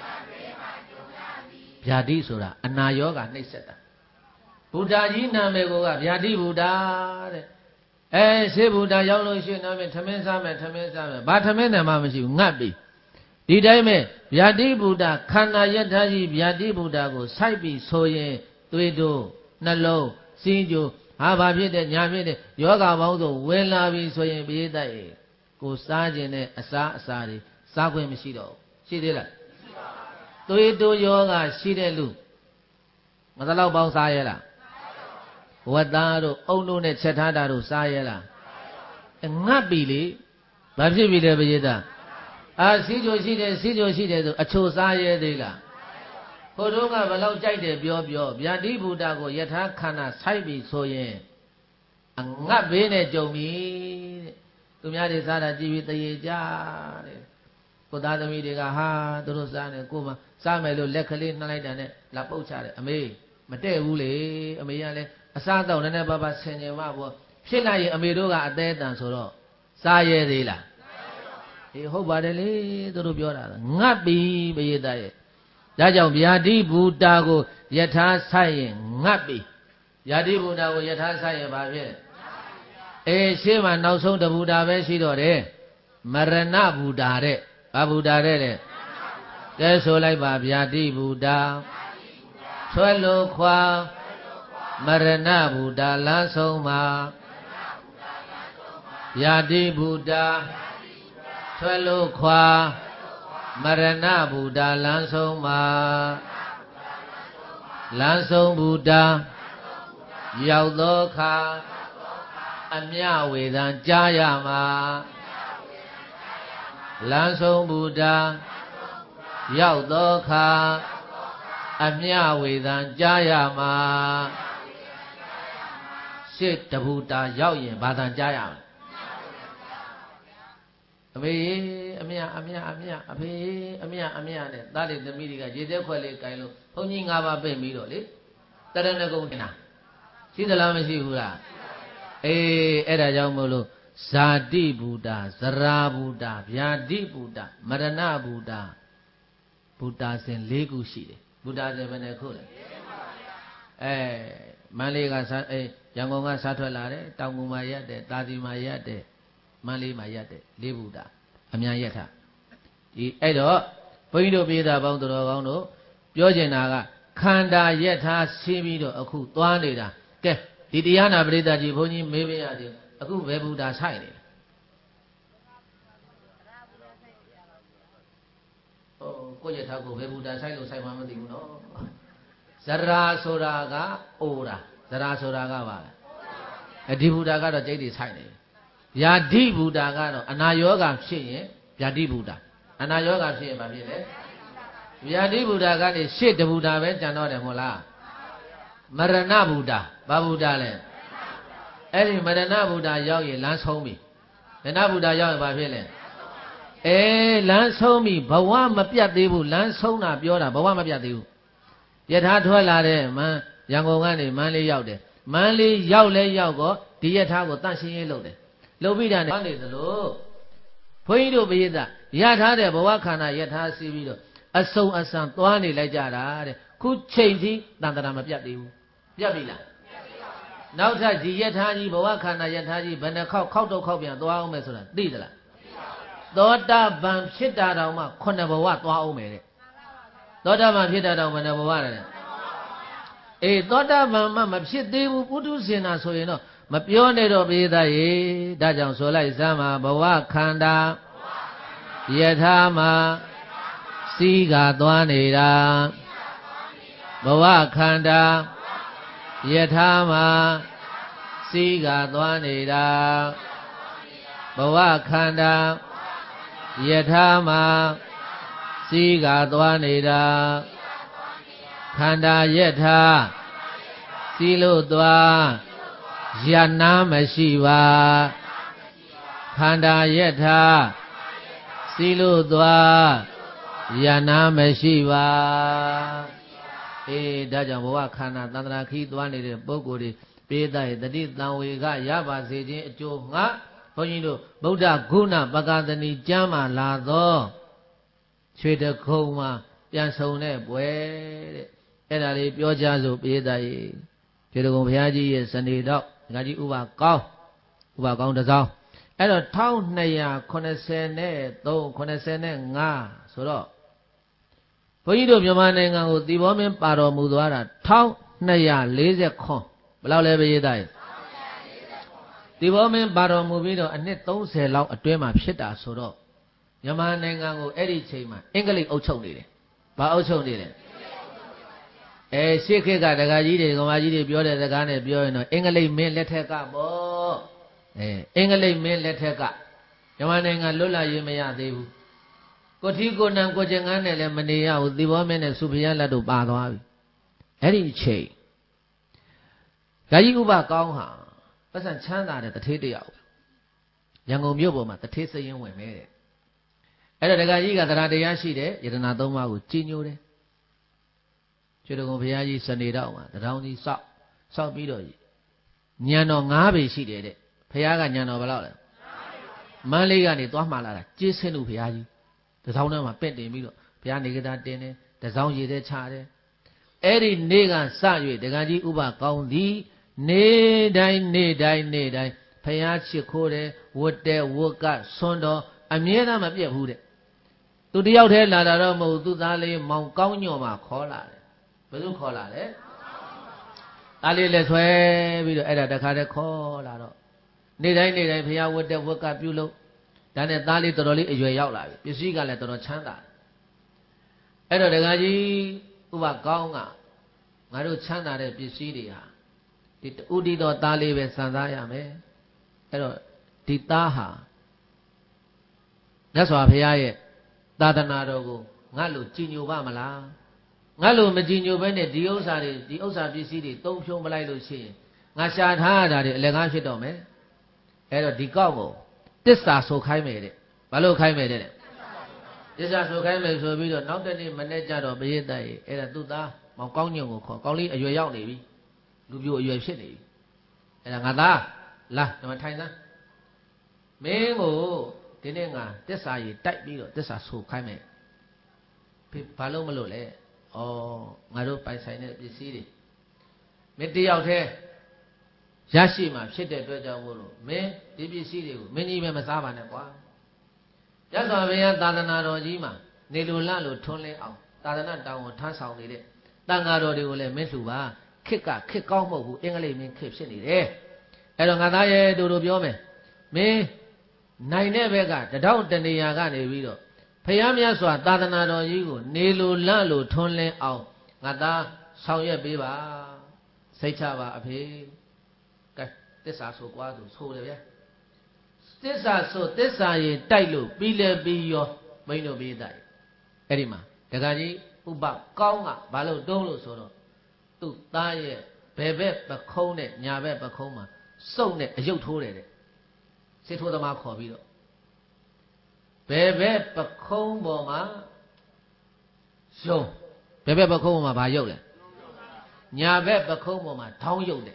ya di sura ana yoga nít sét ta Buddha ji nam me ko ka ya di Buddha de se Buddhaရောက်လို့ရှိရင်နာမည်ထမင်းစားမယ်ဘာထမင်းနဲ့မှမရှိဘူးငတ်ပြီဒီတိုင်းပဲဗျာတိဗုဒ္ဓခန္ဓာယထာကြီးဗျာတိဗုဒ္ဓကိုစိုက်ပြီးဆိုရင်သွေးတို့နှလုံးစည်းကြိုဟာဘာဖြစ်တဲ့ညာဖြစ်တဲ့ယောဂပေါင်းစုံဝင်လာပြီဆိုရင်ပိဋကတ်ရဲ့ကိုစားခြင်းနဲ့အစာတွေစားခွင့်မရှိတော့ရှိသေးလားမရှိပါဘူးသွေးတို့ယောဂရှိတဲ့လူမသလောက်ပေါင်းစားရဲလားဝတ်သားတို့အုံတို့နဲ့ချက်ထားတာတို့စားရဲလားငတ်ပြီလေဘာဖြစ်ပြီလဲပိဋကတ်စီးကြိုရှိတယ်ဆိုအချိုစားရဲသေးလားဘုတို့ကဘလောက်ကြိုက်တယ်ပြောဗျာတိဗုဒ္ဓကိုယထာခန္ဓာစိုက်ပြီဆိုရင်ငတ်ဘေးနဲ့ကြုံပြီတဲ့သူများတွေစားတာကြည့်ပြီးတရေကြတဲ့ကိုသားသမီးတွေကဟာသူတို့စားနေကိုမှစားမယ်လို့လက်ကလေးနှမ်းလိုက်တာနဲ့လာပုတ်ချတယ်အမေမတည့်ဘူးလေအမေကလည်းအစားတော့နည်းနည်းပါးပါဆင်ញင်မှပေါ့ဖြစ်လိုက်ရင်အမေတို့ကအသေးအတန်ဆိုတော့စားရဲသေးလားဟုတ်ပါတယ်လေသူတို့ပြောတာငတ်ပြီပိဋကတ်ရဲ့ဒါကြောင့်ဗျာတိဗုဒ္ဓကိုယထာဆိုင်ရင်ငတ်ပြီဗျာတိဗုဒ္ဓကိုယထာဆိုင်ရင်ဘာဖြစ်ရှေ့မှာနောက်ဆုံးတဗုဒ္ဓပဲရှိတော့တယ်မရဏဗုဒ္ဓတဲ့ဘာဗုဒ္ဓတဲ့လေကဲဆိုလိုက်ပါဗျာတိဗုဒ္ဓဆွဲလို့ခွာမရဏဗုဒ္ဓလမ်းဆုံးမှာဗျာတိဗုဒ္ဓဆွဲလို့ခွာမရဏဗုဒ္ဓလမ်းဆုံးမှာလမ်းဆုံးဗုဒ္ဓရောက်သောအခါအမြဝေဒံကြားရမှာလမ်းဆုံးဗုဒ္ဓရောက်သောအခါအမြဝေဒံကြားရမှာရှစ်တဗုဒ္ဓရောက်ရင်ဘာသာကြားရမလဲအမေအမြအဖေအမြနဲ့သားလေးသမီးတွေကရေသက်ခွက်လေးကိုင်လို့ဘုန်းကြီး၅ပါးပြင်ပြီးတော့လေတရဏဂုံတင်တာရှိသလားမရှိဘူးလားအဲ့ဒါကြောင့်မို့လို့ဇာတိဗုဒ္ဓဇရာဗုဒ္ဓဗျာတိဗုဒ္ဓမရဏဗုဒ္ဓဗုဒ္ဓဇင်၄ခုရှိတယ်ဗုဒ္ဓဇင်ဘယ်နှခုလဲမန္တလေးကရန်ကုန်ကစားထွက်လာတယ်တောင်ကုန်မှာရက်တယ်တာစီမှာရက်တယ်မန္တလေးမှာရက်တယ်၄ဗုဒ္ဓအများရက်ထဒီအဲ့တော့ဘုန်းကြီးတို့ပြည်သားပေါင်းတော်ကောင်းတို့ပြောချင်တာကခန္ဓာရက်ထားဆင်းပြီးတော့အခုသွားနေတာကဲဒီတရားနာပရိသတ်ကြီးဘုန်းကြီးမေးပေးရတယ်အခုဘယ်ဗုဒ္ဓဆိုင်နေလဲကိုယ့်ရက်ထားကိုဘယ်ဗုဒ္ဓဆိုင်လို့ဆိုင်မှမသိဘူးနော်ဇရာဆိုတာကအိုတာဇရာဆိုတာကပါလားဒီဗုဒ္ဓကတော့ကျိတ်တွေဆိုင်နေဗျာတိဗုဒ္ဓကတော့အနာယောဂဖြစ်ရင်ဗျာတိဗုဒ္ဓအနာယောဂဖြစ်ရင်ဘာဖြစ်လဲဗျာတိဗုဒ္ဓကနေရှစ်တဗုဒ္ဓပဲကျန်တော့တယ်မဟုတ်လားမရဏဗုဒ္ဓဘာဗုဒ္ဓလဲအဲ့ဒီမရဏဗုဒ္ဓရောက်ရင်လမ်းဆုံးပြီမရဏဗုဒ္ဓရောက်ရင်ဘာဖြစ်လဲလမ်းဆုံးပြီဘဝမပြတ်သေးဘူးလမ်းဆုံးတာပြောတာဘဝမပြတ်သေးဘူးယထာထွက်လာတဲ့ရန်ကုန်ကနေမန္တလေးရောက်တယ်မန္တလေးရောက်လဲရောက်တော့ဒီယထာကိုတန့်ရှင်းရေးလုပ်တယ်လုပ်ပြီးတာနဲ့နေသလိုဘုန်းကြီးတို့ပိဋကရထားတဲ့ဘဝခန္ဓာယထာစီးပြီးတော့အစုံအစံသွားနေလိုက်ကြတာတဲ့ခုချိန်ထိတန်တရာမပြတ်သေးဘူးပြတ်ပြီလားပြတ်ပြီပါဘူးနောက်ထပ်ဒီယထာကြီးဘဝခန္ဓာယထာကြီးဘယ်နှခေါက်တော့ပြန်သွားအောင်မယ်ဆိုတာသိသလားသောတာပန်ဖြစ်တာတောင်မှ9ဘဝသွားအောင်မယ်တဲ့သောတာပန်ဖြစ်တာတောင်ဘယ်နှဘဝလဲသောတာပန်မှမဖြစ်သေးဘူးပုထုဇဉ်နာဆိုရင်တော့မပြောနဲ့တော့ပိသရေဒါကြောင့်ဆိုလိုက်စမ်းမှာဘဝခန္ဓာယထာမှာစီးကသွားနေတာဘဝခန္ဓာယထာမှာစီးကသွားနေတာဘဝခန္ဓာယထာမှာစီးကသွားနေတာခန္ဓာယထာစီးလို့သွားယနာမရှိပါခန္ဓာယထာစီလို့သွားယနာမရှိပါဒါကြောင့်ဘဝခန္ဓာသန္တရာခီးသွားနေတဲ့ပုဂ္ဂိုလ်တွေပေးတဲ့တတိတံဝေကရပါစေခြင်းအကျိုးငါဘုန်းကြီးတို့ဗုဒ္ဓဂုဏပကသနီကျမ်းမှာလာသောရွှေတခုံမှာပြန်ဆုံတဲ့ပွဲတဲ့အဲ့ဒါလေးပြောကြစို့ပေးတဲ့ရွှေတခုံဘုရားကြီးရဲ့စနေတော့ငါကြီးဥပကောင်းတစ်စောင်းအဲ့တော့1283 85ဆိုတော့ဘုန်းကြီးတို့မြန်မာနိုင်ငံကိုသီပေါမင်းပါတော်မူသွားတာ1240ခွန်ဘယ်လောက်လဲပေးတဲ့သီပေါမင်းပါတော်မူပြီးတော့အနှစ်30လောက်အတွင်းမှာဖြစ်တာဆိုတော့မြန်မာနိုင်ငံကိုအဲ့ဒီချိန်မှာအင်္ဂလိပ်အုပ်ချုပ်နေတယ်။ဘာအုပ်ချုပ်နေလဲ။ရှေ့ခေတ်ကဒကာကြီးတွေကမာကြီးတွေပြောတဲ့စကားနဲ့ပြောရင်တော့အင်္ဂလိပ်မင်းလက်ထက်ကပေါ့။အင်္ဂလိပ်မင်းလက်ထက်ကမြန်မာနိုင်ငံလွတ်လပ်ရေးမရသေးဘူး။ကိုထီကိုနံကိုကျင်ငန်းနဲ့လည်းမနေရဘူး။သီပေါမင်းနဲ့စုဖျားလက်တို့ပါသွားပြီ။အဲ့ဒီချိန်ဒကာကြီးဥပကောင်းဟာပတ်စံချမ်းသာတဲ့တထေးတယောက်ရန်ကုန်မြို့ပေါ်မှာတထေးစရင်ဝင်နေတဲ့အဲ့တော့ဒကာကြီးကတရားတရားရှိတယ်ယတနာသုံးပါးကိုကြီးညိုတယ်ကျွေးတော်ဘုရားကြီးစနေတော့မှာတရောင်းကြီးစောက်ပြီးတော့ညံတော်9ပေရှိတယ်တဲ့ဘုရားကညံတော်ဘယ်လောက်လဲမန်းလေးကနေသွားမှာလာတာကျေးဆင်းလူဘုရားကြီးတစောင်းထဲမှာပင့်တင်ပြီးတော့ဘုရားနေကတာတင်တယ်တစောင်းရည်တဲ့ချတယ်အဲ့ဒီနေ့ကစ၍ဒကာကြီးဥပကောင်းသည်နေတိုင်းဖယားချစ်ခိုးတယ်ဝတ်တယ်ဝတ်ကဆွန်းတော်အမြဲတမ်းမပြတ်ဘူးတဲ့သူတယောက်တည်းလာတာတော့မဟုတ်သူသားလေးမောင်ကောင်းညော်မှာခေါ်လာတယ်ဘယ်သူခေါ်လာလဲသားလေးလက်ဆွဲပြီးတော့အဲ့ဒါတခါတည်းခေါ်လာတော့နေတိုင်းဖယားဝတ်တယ်ဝတ်ကပြုလို့ဒါနဲ့သားလေးတော်တော်လေးအရွယ်ရောက်လာပြီပစ္စည်းကလည်းတော်တော်ချမ်းသာအဲ့တော့ဒကာကြီးဥပကောင်းကငါတို့ချမ်းသာတဲ့ပစ္စည်းတွေဟာဒီဥဒိတော်သားလေးပဲစံစားရမယ်အဲ့တော့ဒီသားဟာမြတ်စွာဘုရားရဲ့သာသနာတော်ကိုငါလို့ကြည်ညိုပါမလားငါလို့မကြည်ညိုဘဲနဲ့ဒီဥစ္စာပစ္စည်းတွေသုံးဖြုံးမလိုက်လို့ရှိရင်ငါရှာထားရတာတွေအလကားဖြစ်တော့မယ်အဲ့တော့ဒီကောက်ကိုတစ္ဆာဆိုခိုင်းမယ်တဲ့ဘာလို့ခိုင်းမယ်တဲ့တစ္ဆာဆိုခိုင်းမယ်ဆိုပြီးတော့နောက်တနေ့မနေ့ကျတော့ဘယေတ္တရေအဲ့ဒါသူ့သားမောင်ကောင်းညုံကိုခေါ်ကောင်းလေးအရွယ်ရောက်နေပြီလူပြိုအရွယ်ဖြစ်နေပြီအဲ့ဒါငါသားလာဒီမှာထိုင်စမ်းမင်းကိုဒီနေ့ငါတစ္ဆာရေတိုက်ပြီးတော့တစ္ဆာဆိုခိုင်းမယ်ဘာလို့မလို့လဲဩငါတို့ပိုင်ဆိုင်တဲ့ပစ္စည်းတွေမင်းတယောက်တည်းရရှိမှဖြစ်တဲ့အတွက်ကြောင့်မို့လို့မင်းဒီပစ္စည်းတွေကိုမင်းကြီးပဲမစားပါနဲ့ကွာရသော်ဘုရားသာသနာတော်ကြီးမှာနေလိုလလို့ထွန်းလင်းအောင်သာသနာတောင်းဝန်ထမ်းဆောင်နေတဲ့တန်ဃာတော်တွေကိုလည်းမင်းလှူပါခစ်ကောင်းမဟုတ်ဘူးအင်္ဂလိပ်မင်းခစ်ဖြစ်နေတယ်အဲ့တော့ငါသားရဲ့တို့ပြောမယ်မင်းနိုင်တဲ့ဘက်ကတထောက်တနေရာကနေပြီးတော့ဖယားမြတ်စွာသာသနာတော်ကြီးကိုနေလိုလလို့ထွန်းလင်းအောင်ငါသားဆောင်ရွက်ပေးပါစိတ်ချပါအဖေကဲတစ္ဆာဆိုကွာဆိုတယ်ဗျာတစ္ဆာဆိုတစ္ဆာရင်တိုက်လို့ပြီးလဲပြီးရောမင်းတို့ပြီးတိုက်အဲ့ဒီမှာဒကာကြီးဥပကောင်းကဘာလို့တုံးလို့ဆိုတော့သူ့သားရဲ့ဘယ်ဘက်ပခုံးနဲ့ညာဘက်ပခုံးမှာစုပ်နဲ့အယုတ်ထိုးတယ်တဲ့စစ်ထိုးသမားခေါ်ပြီးတော့ဘယ်ဘက်ပခုံးပေါ်မှာယုံဘယ်ဘက်ပခုံးပေါ်မှာဘာယုတ်လဲညာဘက်ပခုံးပေါ်မှာထောင်းယုတ်တယ်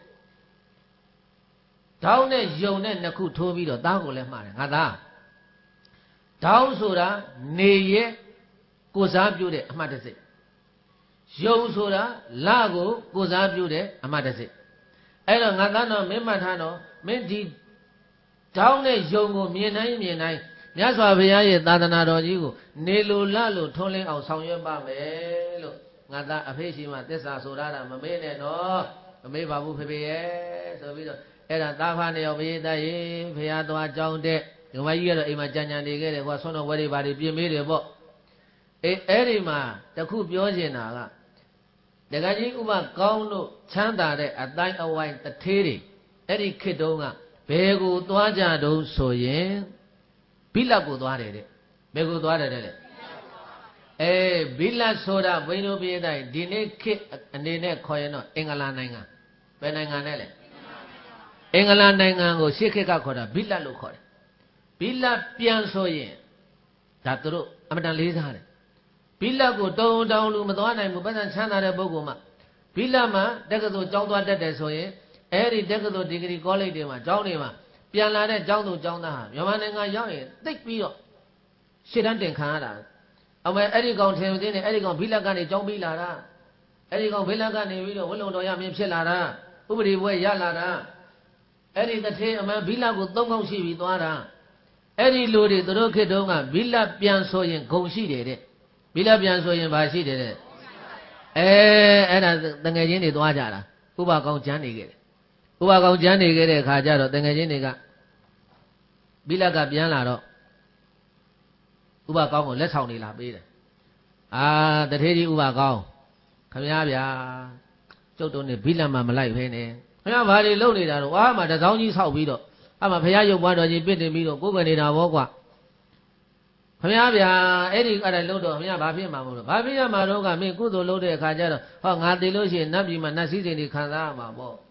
ထောင်းနဲ့ယုံနဲ့နှစ်ခုထိုးပြီးတော့သားကိုလည်းမှားတယ်ငါသားထောင်းဆိုတာနေရဲ့ကိုစားပြုတဲ့အမှတ်တစိတ်ယုံဆိုတာလကိုကိုစားပြုတဲ့အမှတ်တစိတ်အဲ့တော့ငါသားတော်မင်းမှတ်ထားတော့မင်းဒီထောင်းနဲ့ယုံကိုမြင်တိုင်းမြတ်စွာဘုရားရဲ့သာသနာတော်ကြီးကိုနေလိုလလို့ထွန်းလင်းအောင်ဆောင်ရွက်ပါမယ်လို့ငါသားအဖေရှိမှသစ္စာဆိုရတာမမေးနဲ့တော့မမေးပါဘူးဖေရဲ့ဆိုပြီးတော့အဲ့ဒါသားဖားနေရောဘုရားသားရေဘုရားသွားကြောင်းတဲ့ဒီမကြီးကတော့အိမ်မှာကြံနေခဲ့တယ်ကွာဆွမ်းတော်ဝဲတွေဘာတွေပြင်မေးတယ်ပေါ့အဲ့ဒီမှာတခုပြောချင်တာကဒကာကြီးဥပကောင်းတို့ချမ်းသာတဲ့အတိုင်းအဝိုင်းတထေးတွေအဲ့ဒီခေတ်တုန်းကဘယ်ကိုသွားကြတုံးဆိုရင်ဘိလတ်ကိုသွားတယ်တဲ့ဘယ်ကိုသွားတယ်တဲ့ဘိလတ်ဆိုတာဘိန်းတို့ပြည်တိုင်းဒီနေ့ခေတ်အနေနဲ့ခေါ်ရင်တော့အင်္ဂလန်နိုင်ငံဘယ်နိုင်ငံနဲ့လဲအင်္ဂလန်နိုင်ငံကိုရှေ့ခေတ်ကခေါ်တာဘိလတ်လို့ခေါ်တယ်ဘိလတ်ပြန်ဆိုရင်ဒါသူတို့အမတန်လေးစားတယ်ဘိလကိုတုံတောင်လူမသွားနိုင်ဘူးပတ်စံချမ်းသာတဲ့ပုဂ္ဂိုလ်မှဘိလမှာတက္ကသိုလ်ကျောင်းသွားတတ်တယ်ဆိုရင်အဲ့ဒီတက္ကသိုလ်ဒီဂရီကောလိပ်တွေမှာကျောင်းတွေမှာပြန်လာတဲ့ကျောင်းသူကျောင်းသားဟာမြန်မာနိုင်ငံရောက်ရင်သိပ်ပြီးတော့ရှေ့တန်းတင်ခံရတာအမေအဲ့ဒီကောင်ထင်သိနေအဲ့ဒီကောင်ဘိလကနေကျောင်းပြီးလာတာအဲ့ဒီကောင်ဘိလကနေပြီးတော့ဝလုံတော်ရမင်းဖြစ်လာတာဥပဒေဘွဲရလာတာအဲ့ဒီတထေအမှန်ဘိလကို၃ခေါက်ရှိပြီးသွားတာအဲ့ဒီလူတွေသူတို့ခေတ်တုန်းကဘိလပြန်ဆိုရင်ဂုံရှိတယ်တဲ့ဘိလပြန်ဆိုရင်ဘာရှိတယ်တဲ့အဲ့ဒါတငယ်ချင်းတွေသွားကြတာဥပကောင်ကျမ်းနေခဲ့တယ်ဥပကောင်ကျမ်းနေခဲ့တဲ့အခါကျတော့တငယ်ချင်းတွေကဘိလကပြန်လာတော့ဥပကောင်းကိုလက်ဆောင်နေလာပေးတယ်တထေကြီးဥပကောင်းခမရဗျာကျုပ်တို့နဲ့ဘိလမှမလိုက်ဖဲနဲ့ခင်ဗျားဘာတွေလုပ်နေတာတော့မှတစောင်းကြီးဆောက်ပြီးတော့မှဘုရားရုပ်ပွားတော်ကြီးပြစ်တင်ပြီးတော့ကိုယ်ကနေနေတာဘောကွာခင်ဗျားဗျာအဲ့ဒါလုပ်တော့ခင်ဗျားဘာဖြစ်မှာမလို့ဘာဖြစ်ရမှာတော့ကမင်းကုသိုလ်လုပ်တဲ့အခါကျတော့ငါတည်လို့ရှိရင်နတ်ပြည်မှာနတ်စည်းစိမ်တွေခံစားရမှာပေါ့